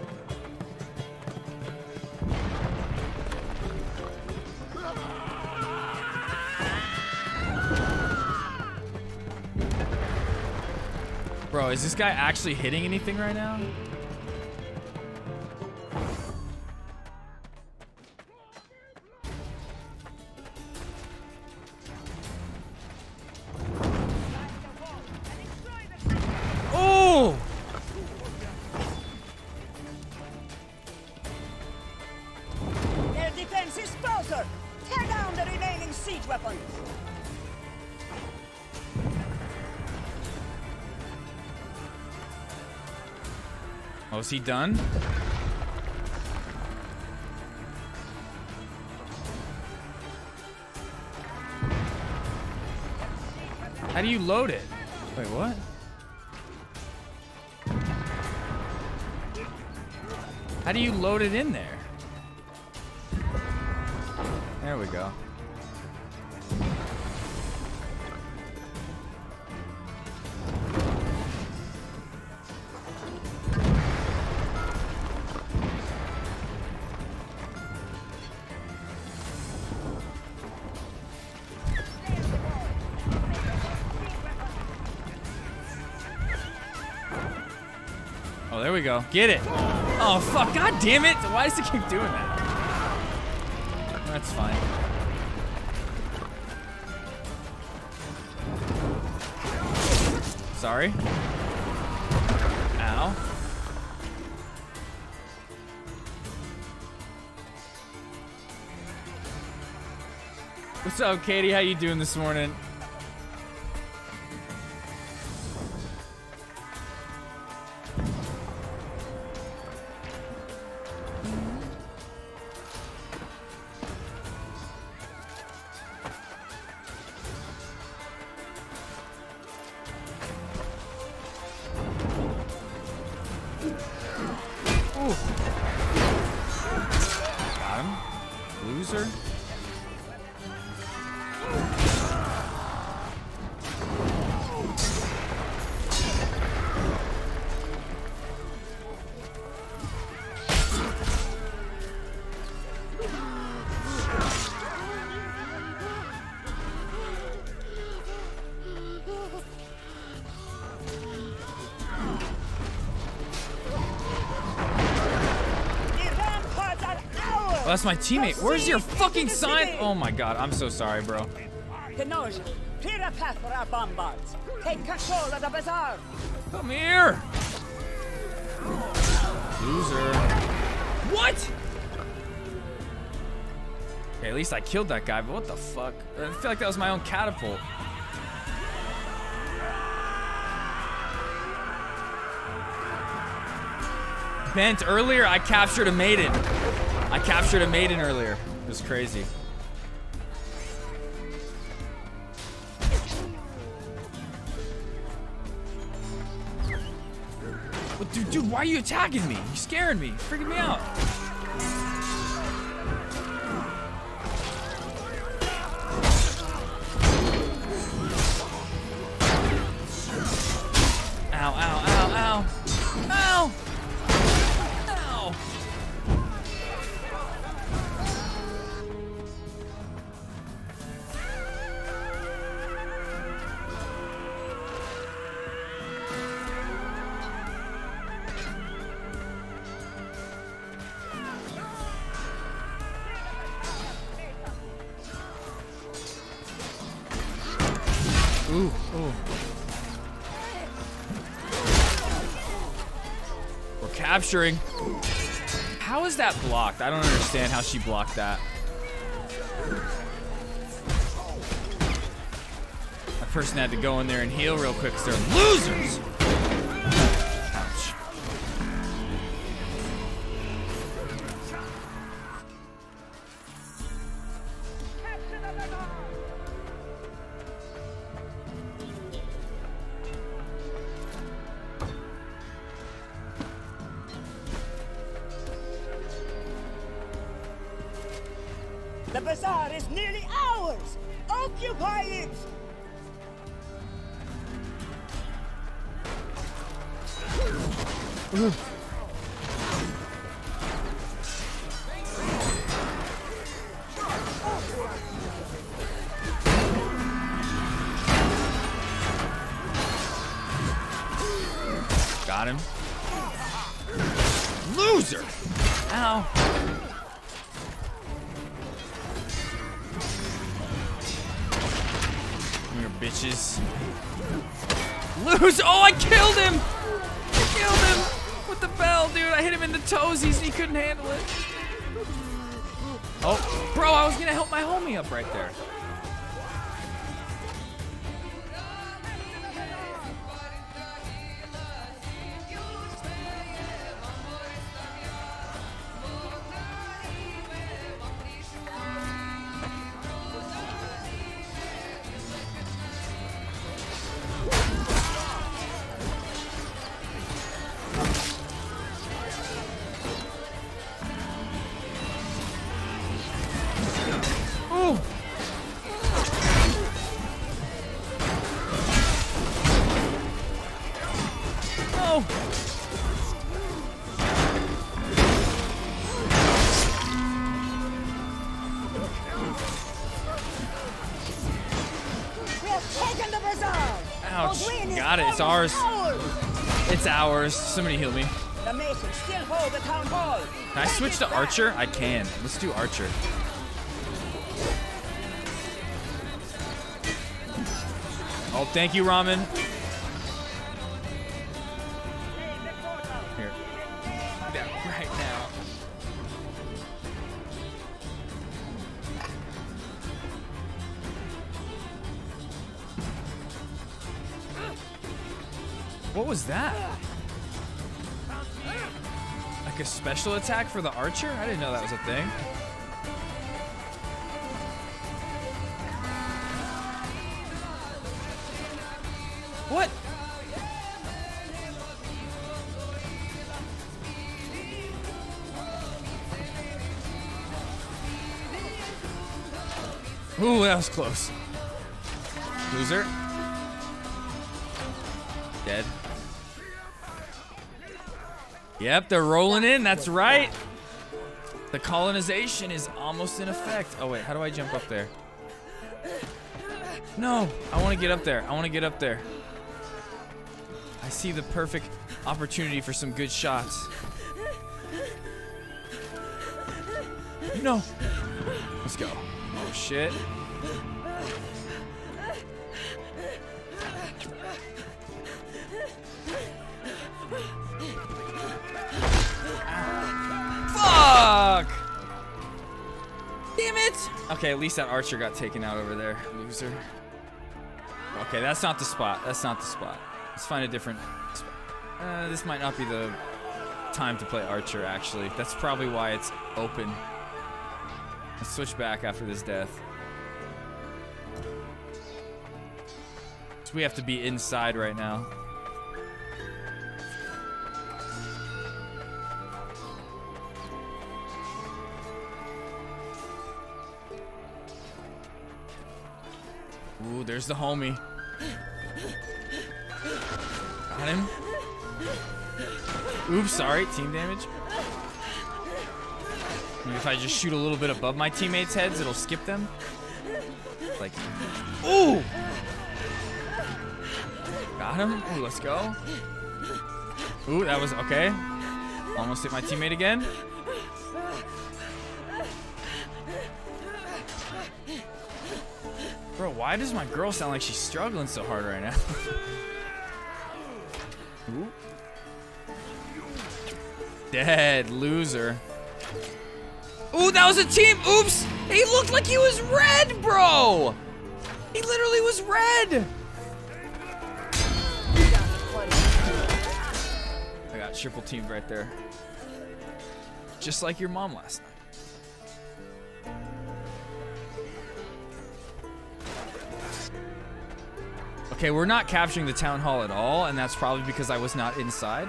Bro, is this guy actually hitting anything right now? Oh! Their defense is closer. Tear down the remaining siege weapons. Oh, is he done? How do you load it? Wait, what? How do you load it in there? There we go. Oh, there we go. Get it. Oh, fuck. God damn it. Why does it keep doing that? That's fine. Sorry. Ow. What's up, Katie? How you doing this morning? That's my teammate. Where's your fucking sign? Oh my god, I'm so sorry, bro. Tenoj, clear a path for our bombards. Take control of the bazaar. Come here. Loser. What? Okay, at least I killed that guy, but what the fuck? I feel like that was my own catapult. Bent, earlier I captured a maiden. I captured a maiden earlier. It was crazy. Well, dude, dude, why are you attacking me? You're scaring me. You're freaking me out. Ow, ow, ow, ow. Ow! Ow! Ooh, ooh. We're capturing. How is that blocked? I don't understand how she blocked that. That person had to go in there and heal real quick because they're losers. Ouch. The bazaar is nearly ours. Occupy it! Got him. Loser! Ow. Come here, bitches. Lose! Oh, I killed him! I killed him with the bell, dude. I hit him in the toesies and he couldn't handle it. Oh, bro, I was gonna help my homie up right there. Got it. It's ours. It's ours. Somebody heal me. The Masons still hold the town hall. Can I switch to Archer? I can. Let's do Archer. Oh, thank you, Ramen. Here. Yeah, right now. What was that? Like a special attack for the Archer? I didn't know that was a thing. What? Ooh, that was close. Loser. Dead. Yep, they're rolling in. That's right. The colonization is almost in effect. Oh, wait. How do I jump up there? No. I want to get up there. I want to get up there. I see the perfect opportunity for some good shots. No. Let's go. Oh, shit. Fuck! Damn it! Okay, at least that Archer got taken out over there, loser. Okay, that's not the spot. That's not the spot. Let's find a different spot. Uh, this might not be the time to play Archer, actually. That's probably why it's open. Let's switch back after this death. So we have to be inside right now. Ooh, there's the homie. Got him. Oops, sorry. Team damage. Maybe if I just shoot a little bit above my teammates' heads, it'll skip them. Like, ooh! Got him. Ooh, let's go. Ooh, that was okay. Almost hit my teammate again. Bro, why does my girl sound like she's struggling so hard right now? Ooh. Dead loser. Ooh, that was a team. Oops. He looked like he was red, bro. He literally was red. I got triple teamed right there. Just like your mom last night. Okay, we're not capturing the town hall at all, and that's probably because I was not inside.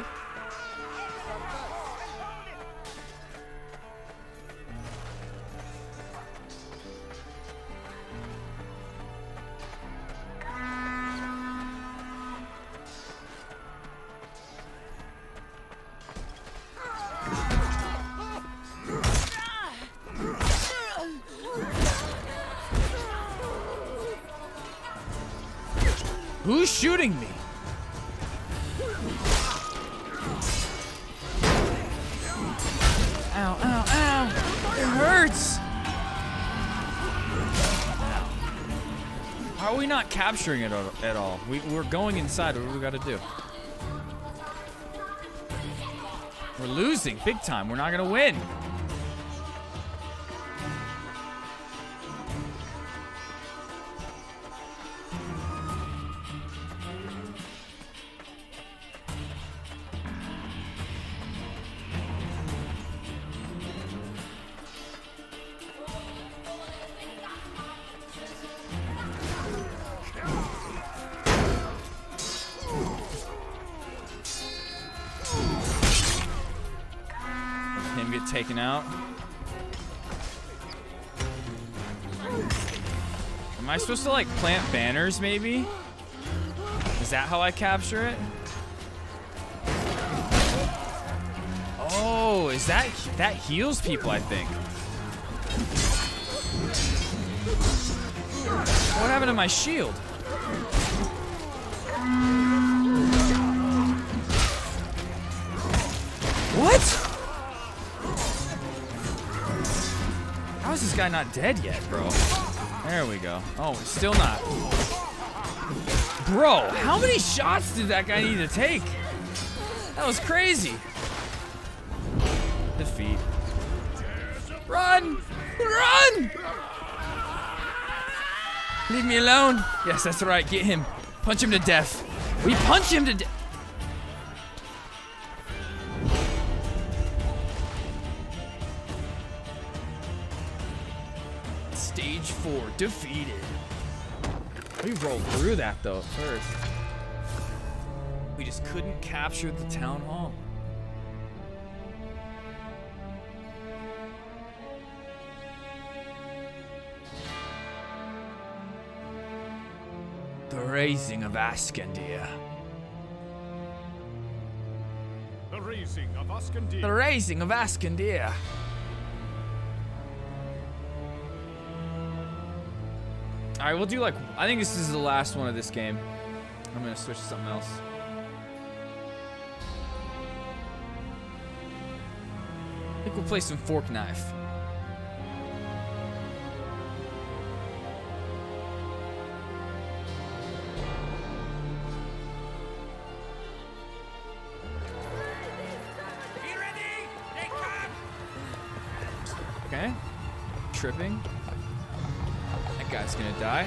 Who's shooting me? Ow, ow, ow. It hurts. How are we not capturing it at all? We, we're going inside. What do we got to do? We're losing big time. We're not going to win. Taken out. Am I supposed to like plant banners maybe? Is that how I capture it? Oh, is that that heals people, I think. What happened to my shield? What? How is this guy not dead yet, bro? There we go. Oh, still not. Bro, how many shots did that guy need to take? That was crazy. Defeat. Run! Run! Leave me alone. Yes, that's right. Get him. Punch him to death. We punch him to death. Stage four defeated. We rolled through that though at first. We just couldn't capture the town hall. The raising of Ascandir. The raising of Ascandir. The raising of Ascandir. All right, we'll do like, I think this is the last one of this game. I'm gonna switch to something else. I think we'll play some fork knife. Okay, tripping. That guy's gonna die.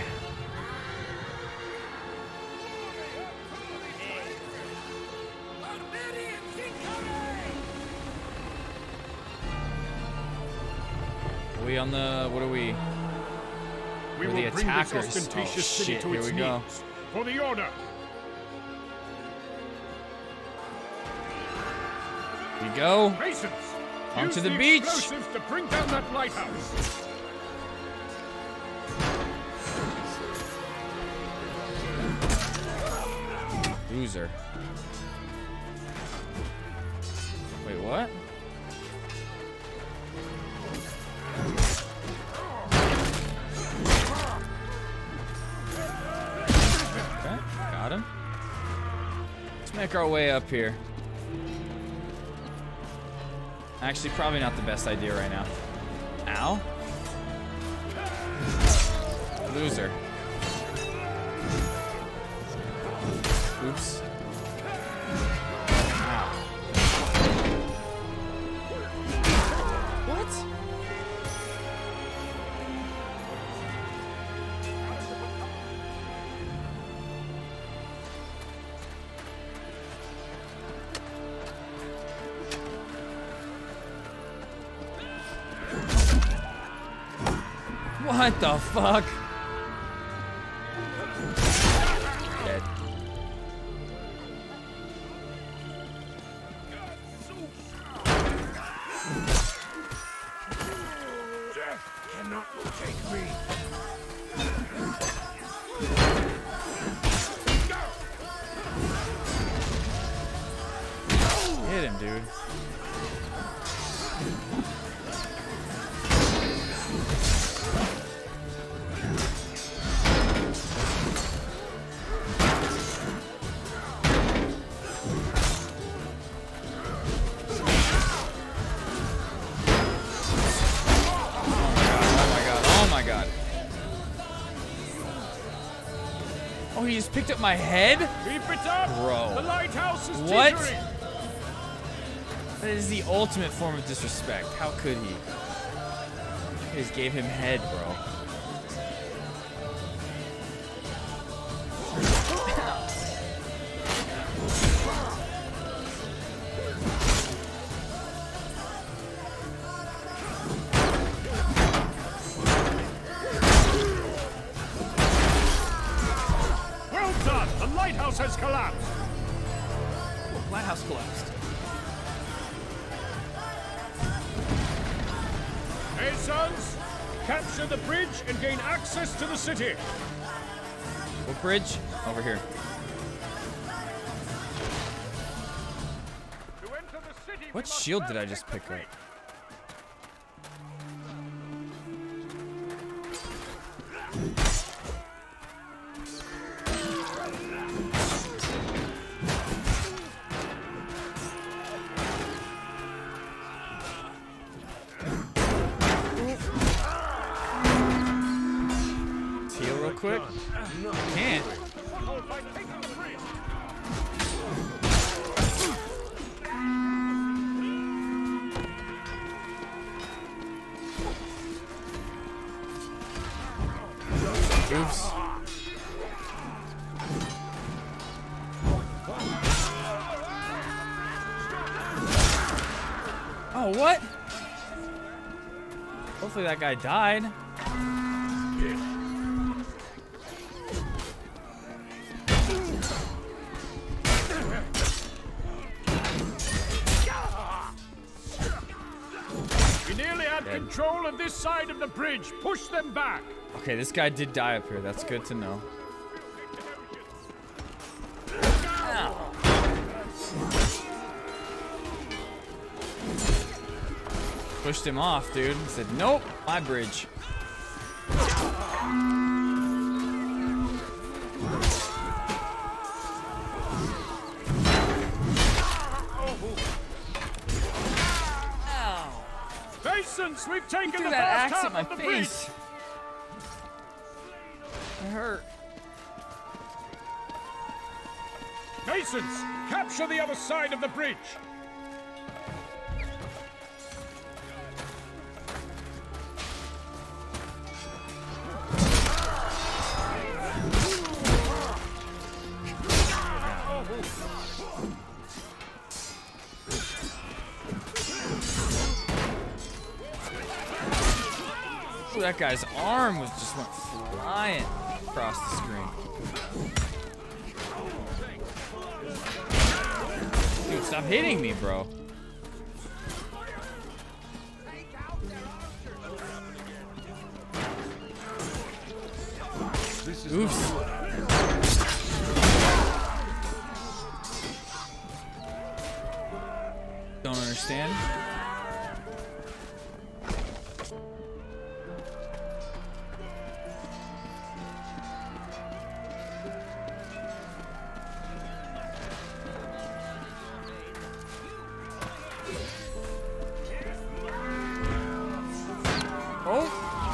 Are we on the, what are we? We We're will the bring attackers. this ostentatious Oh, city shit, to here its we go. knees. For the order. We go. Masons, Onto use the beach. explosives to bring down that lighthouse. Loser. Wait, what? Okay, got him. Let's make our way up here. Actually, probably not the best idea right now. Ow. Loser. Oops. Ow. What? What the fuck? Dead. Death cannot take me. Hit him, dude. Oh, he just picked up my head? Keep it up! Bro. The lighthouse is What? teetering. That is the ultimate form of disrespect. How could he? He just gave him head, bro. Well done! The lighthouse has collapsed. Oh, lighthouse collapsed. Hey, sons! Capture the bridge and gain access to the city. What bridge? Over here. To enter the city, What shield did I just pick up? Heal real quick. Can't. Oops. Oh, what? Hopefully that guy died. We nearly had Dead. control of this side of the bridge. Push them back. Okay, this guy did die up here. That's good to know. Pushed him off, dude. He said, nope, my bridge. Masons, we've taken Threw the that first axe half at my of the face. bridge. It hurt. Masons, capture the other side of the bridge. Ooh, that guy's arm was just went flying across the screen. Dude, stop hitting me, bro. Oops. Don't understand. Oh.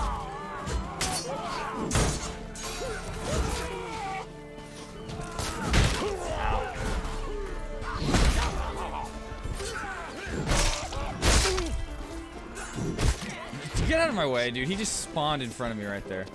Get out of my way, dude. He just spawned in front of me right there.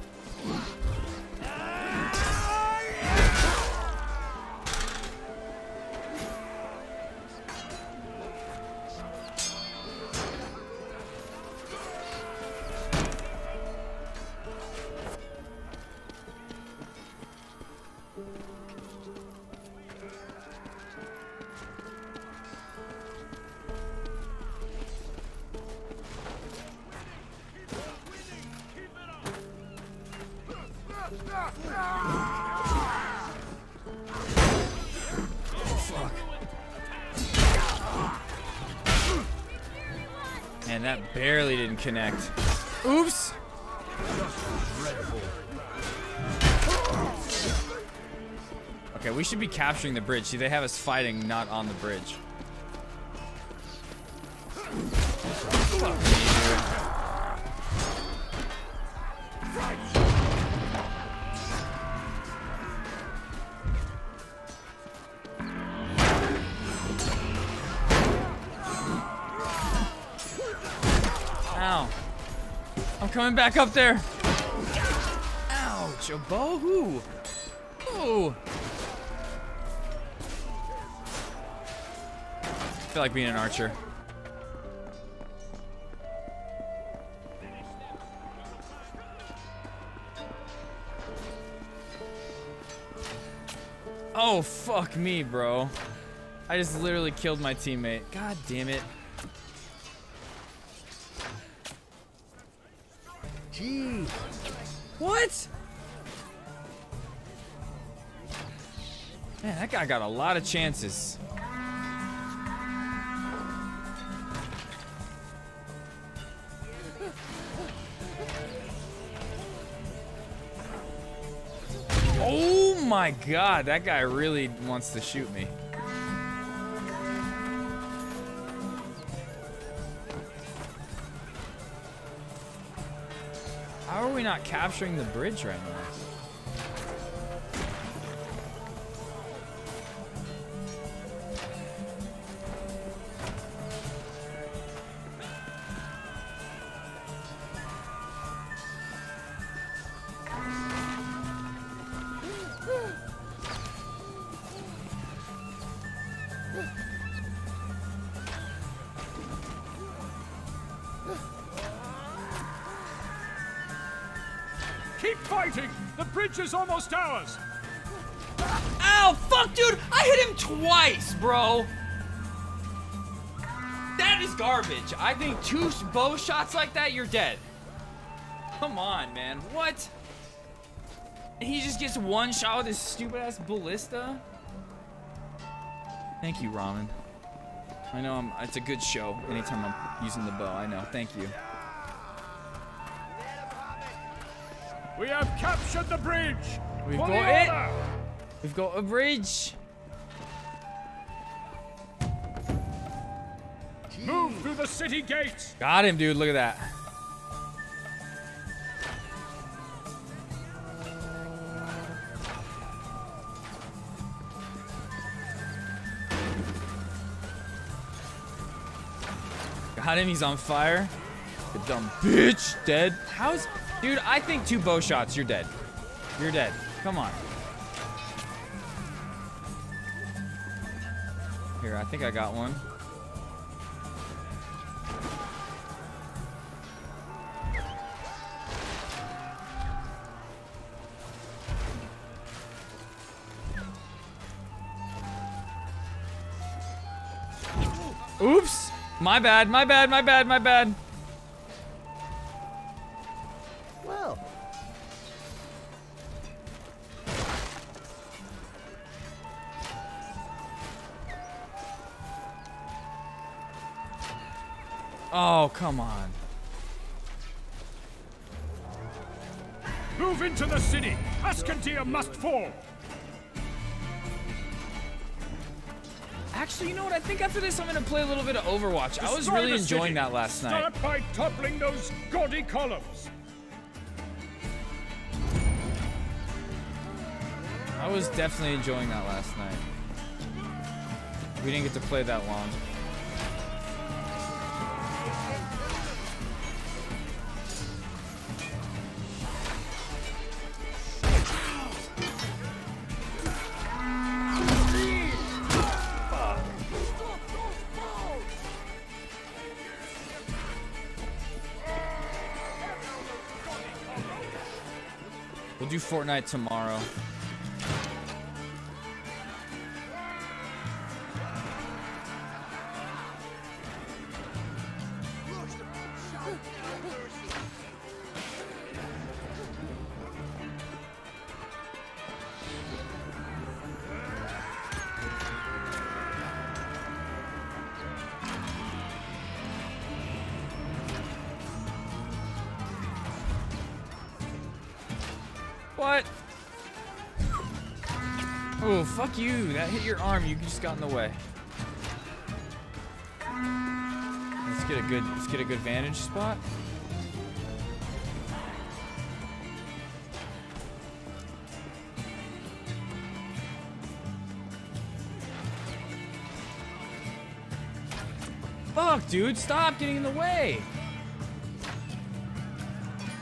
And that barely didn't connect. Oops. Okay, we should be capturing the bridge. See, they have us fighting not on the bridge. Fuck me, dude. coming back up there. Ouch, a bow? Who? Who? I feel like being an archer. Oh, fuck me, bro. I just literally killed my teammate. God damn it. Jeez. What? Man, that guy got a lot of chances. Oh my god, that guy really wants to shoot me. How are we not capturing the bridge right now? Keep fighting! The bridge is almost ours! Ow, fuck, dude! I hit him twice, bro! That is garbage. I think two bow shots like that, you're dead. Come on, man. What? And he just gets one shot with his stupid-ass ballista? Thank you, Ramen. I know I'm, it's a good show anytime I'm using the bow. I know. Thank you. We have captured the bridge! We've For got the it! order! We've got a bridge! Move through the city gates! Got him, dude. Look at that. Got him. He's on fire. The dumb bitch. Dead. How's... Dude, I think two bow shots, you're dead. You're dead. Come on. Here, I think I got one. Oops. My bad, my bad, my bad, my bad. Well. Oh, come on. Move into the city! Ascantia must fall! Actually, you know what? I think after this, I'm gonna play a little bit of Overwatch. I was Destroy really the enjoying city. that last night. Start by toppling those gaudy columns! I was definitely enjoying that last night. We didn't get to play that long. We'll do Fortnite tomorrow. What? Oh, fuck you. That hit your arm. You just got in the way. Let's get a good, let's get a good vantage spot. Fuck, dude. Stop getting in the way.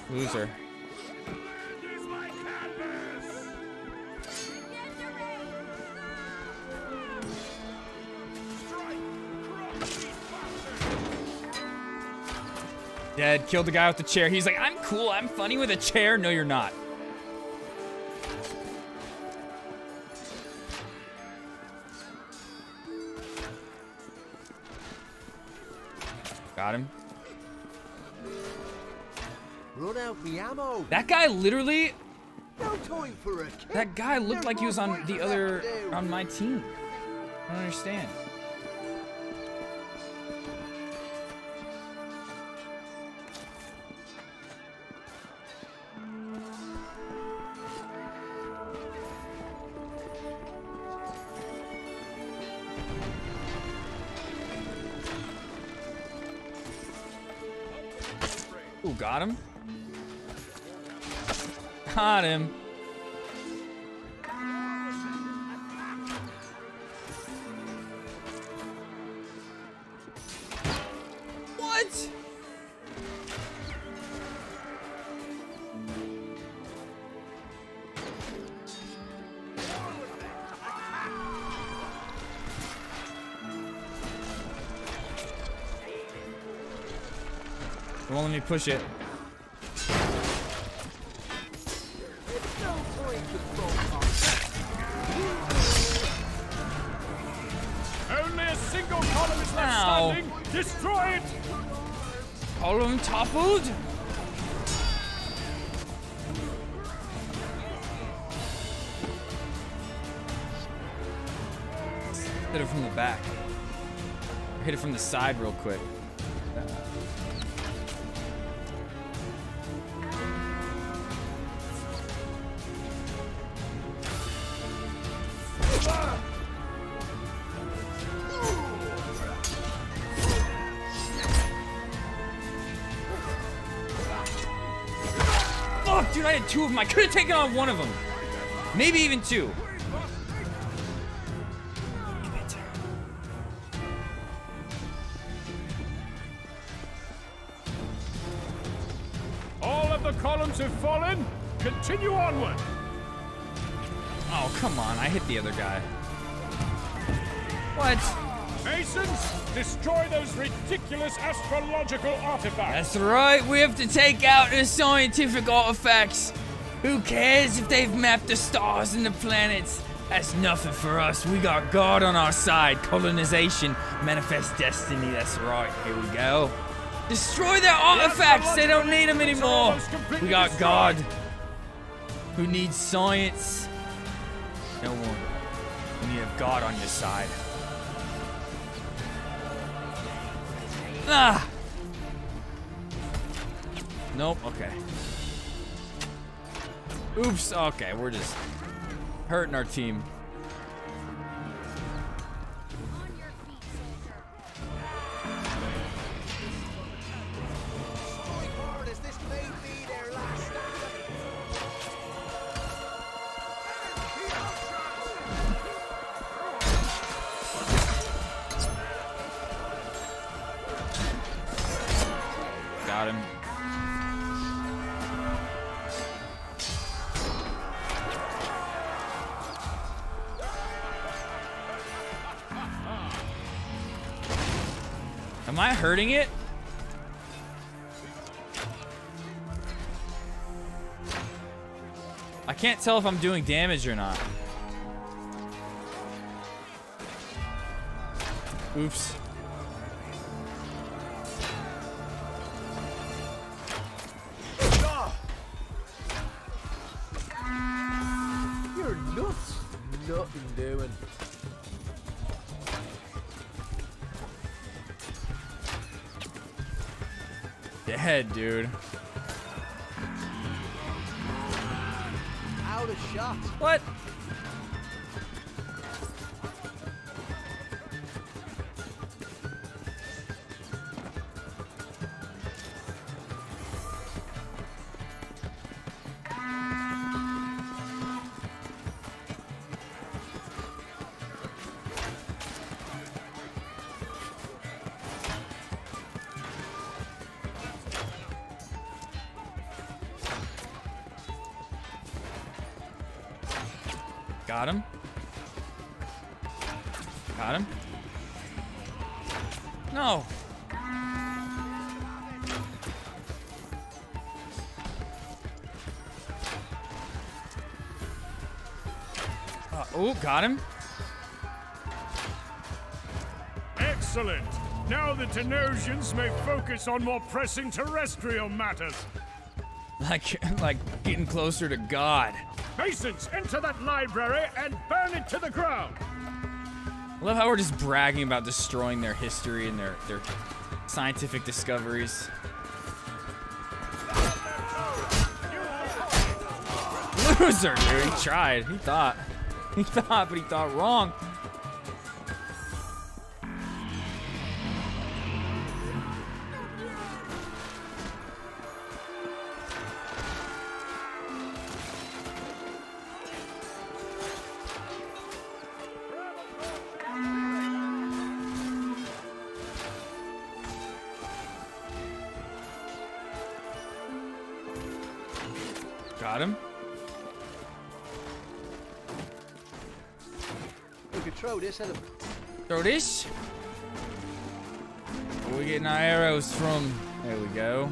Loser. Dead. Killed the guy with the chair. He's like, I'm cool. I'm funny with a chair. No, you're not. Got him. Run out the ammo. That guy literally. No time for a kid. That guy looked There's like he was one on fight the left other, to do. on my team. I don't understand. Ooh, got him. Got him. What? It won't let me push it. Only a single column is left Ow. standing. Destroy it. All of them toppled? Hit it from the back. Hit it from the side real quick. Fuck, dude, I had two of them. I could have taken on one of them. Maybe even two. All of the columns have fallen. Continue onward. Oh, come on. I hit the other guy. What? Masons, destroy those ridiculous astrological artifacts. That's right. We have to take out the scientific artifacts. Who cares if they've mapped the stars and the planets? That's nothing for us. We got God on our side. Colonization, manifest destiny. That's right. Here we go. Destroy their artifacts. They don't need them anymore. We got God. Who needs science? No one. When you have God on your side. Ah! Nope, okay. Oops, okay, we're just hurting our team. Got him. Am I hurting it? I can't tell if I'm doing damage or not. Oops. You're nuts. Nothing doing. Dead, dude. Out of shot. What? Got him. Got him. No. Uh, oh, got him. Excellent. Now the Tenosians may focus on more pressing terrestrial matters. Like, like getting closer to God. Masons, enter that library and burn it to the ground. I love how we're just bragging about destroying their history and their, their scientific discoveries. Loser, dude. He tried. He thought. He thought, but he thought wrong. Got him. We could throw this at him. Throw this. Where are we getting our arrows from? There we go.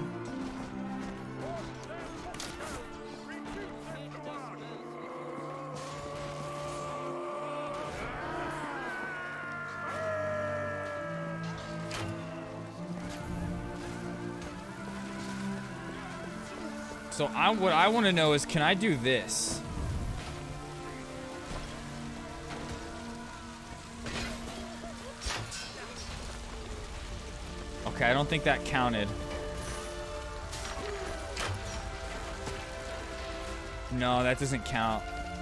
So I, what I want to know is, can I do this? Okay, I don't think that counted. No, that doesn't count.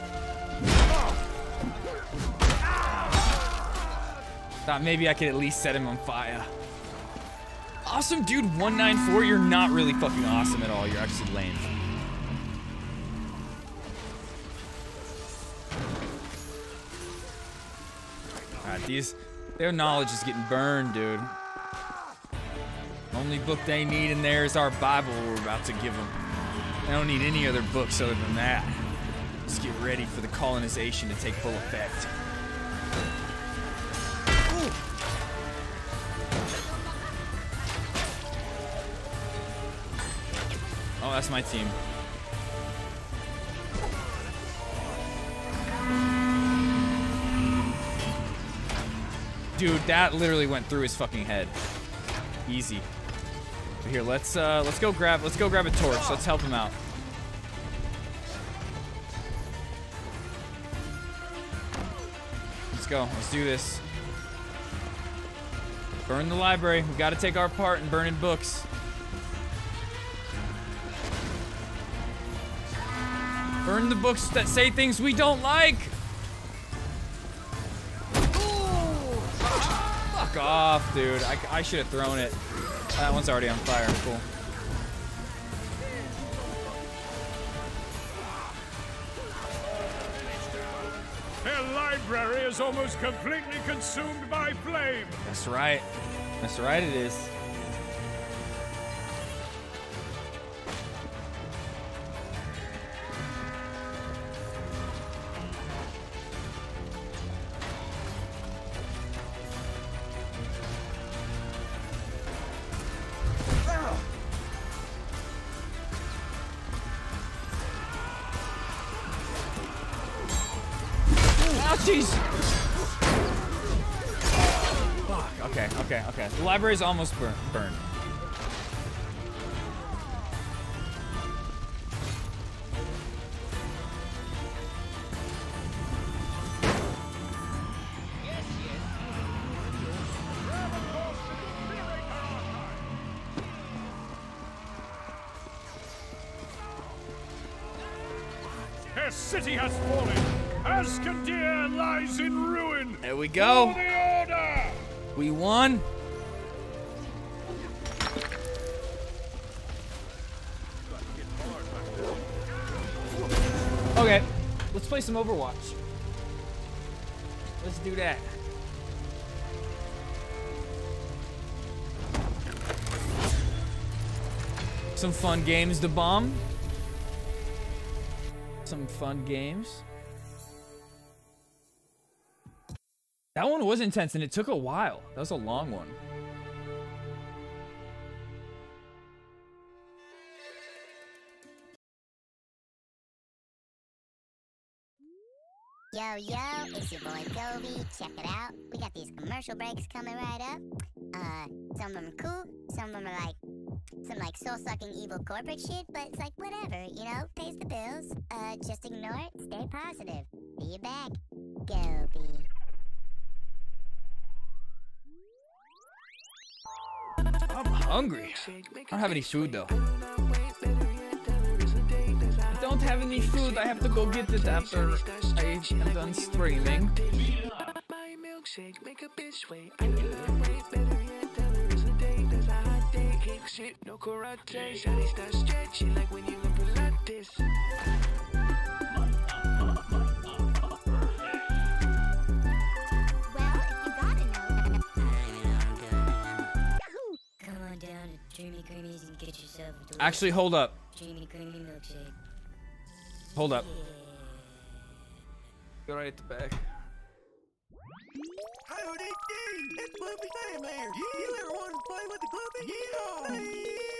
Thought maybe I could at least set him on fire. Awesome, dude. one ninety-four. You're not really fucking awesome at all. You're actually lame. Alright, these... Their knowledge is getting burned, dude. Only book they need in there is our Bible we're about to give them. They don't need any other books other than that. Let's get ready for the colonization to take full effect. Oh, that's my team. Dude, that literally went through his fucking head. Easy. But here, let's uh let's go grab let's go grab a torch. Let's help him out. Let's go. Let's do this. Burn the library. We gotta take our part in burning books. Burn the books that say things we don't like. Fuck off, dude. I, I should have thrown it. That one's already on fire. Cool. Their library is almost completely consumed by flame. That's right. That's right, it is. Jeez. Fuck. Okay, okay, okay. The library's almost burn burned. Their city has fallen. Ascandir lies in ruin. There we go. For the order. We won. Okay, let's play some Overwatch. Let's do that. Some fun games to bomb. Some fun games. That one was intense, and it took a while. That was a long one. Yo, yo, it's your boy Gobi. Check it out. We got these commercial breaks coming right up. Uh, some of them are cool. Some of them are like some like soul-sucking evil corporate shit, but it's like whatever, you know, pays the bills. Uh, just ignore it. Stay positive. Be you back. Gobi. I'm hungry. I don't have any food though. I don't have any food. I have to go get it after I am done streaming. Actually, hold up. Hold up. Go right at the back. Howdy, it's Blumpy Sam here. You ever want to play with the Blumpy? Yeah.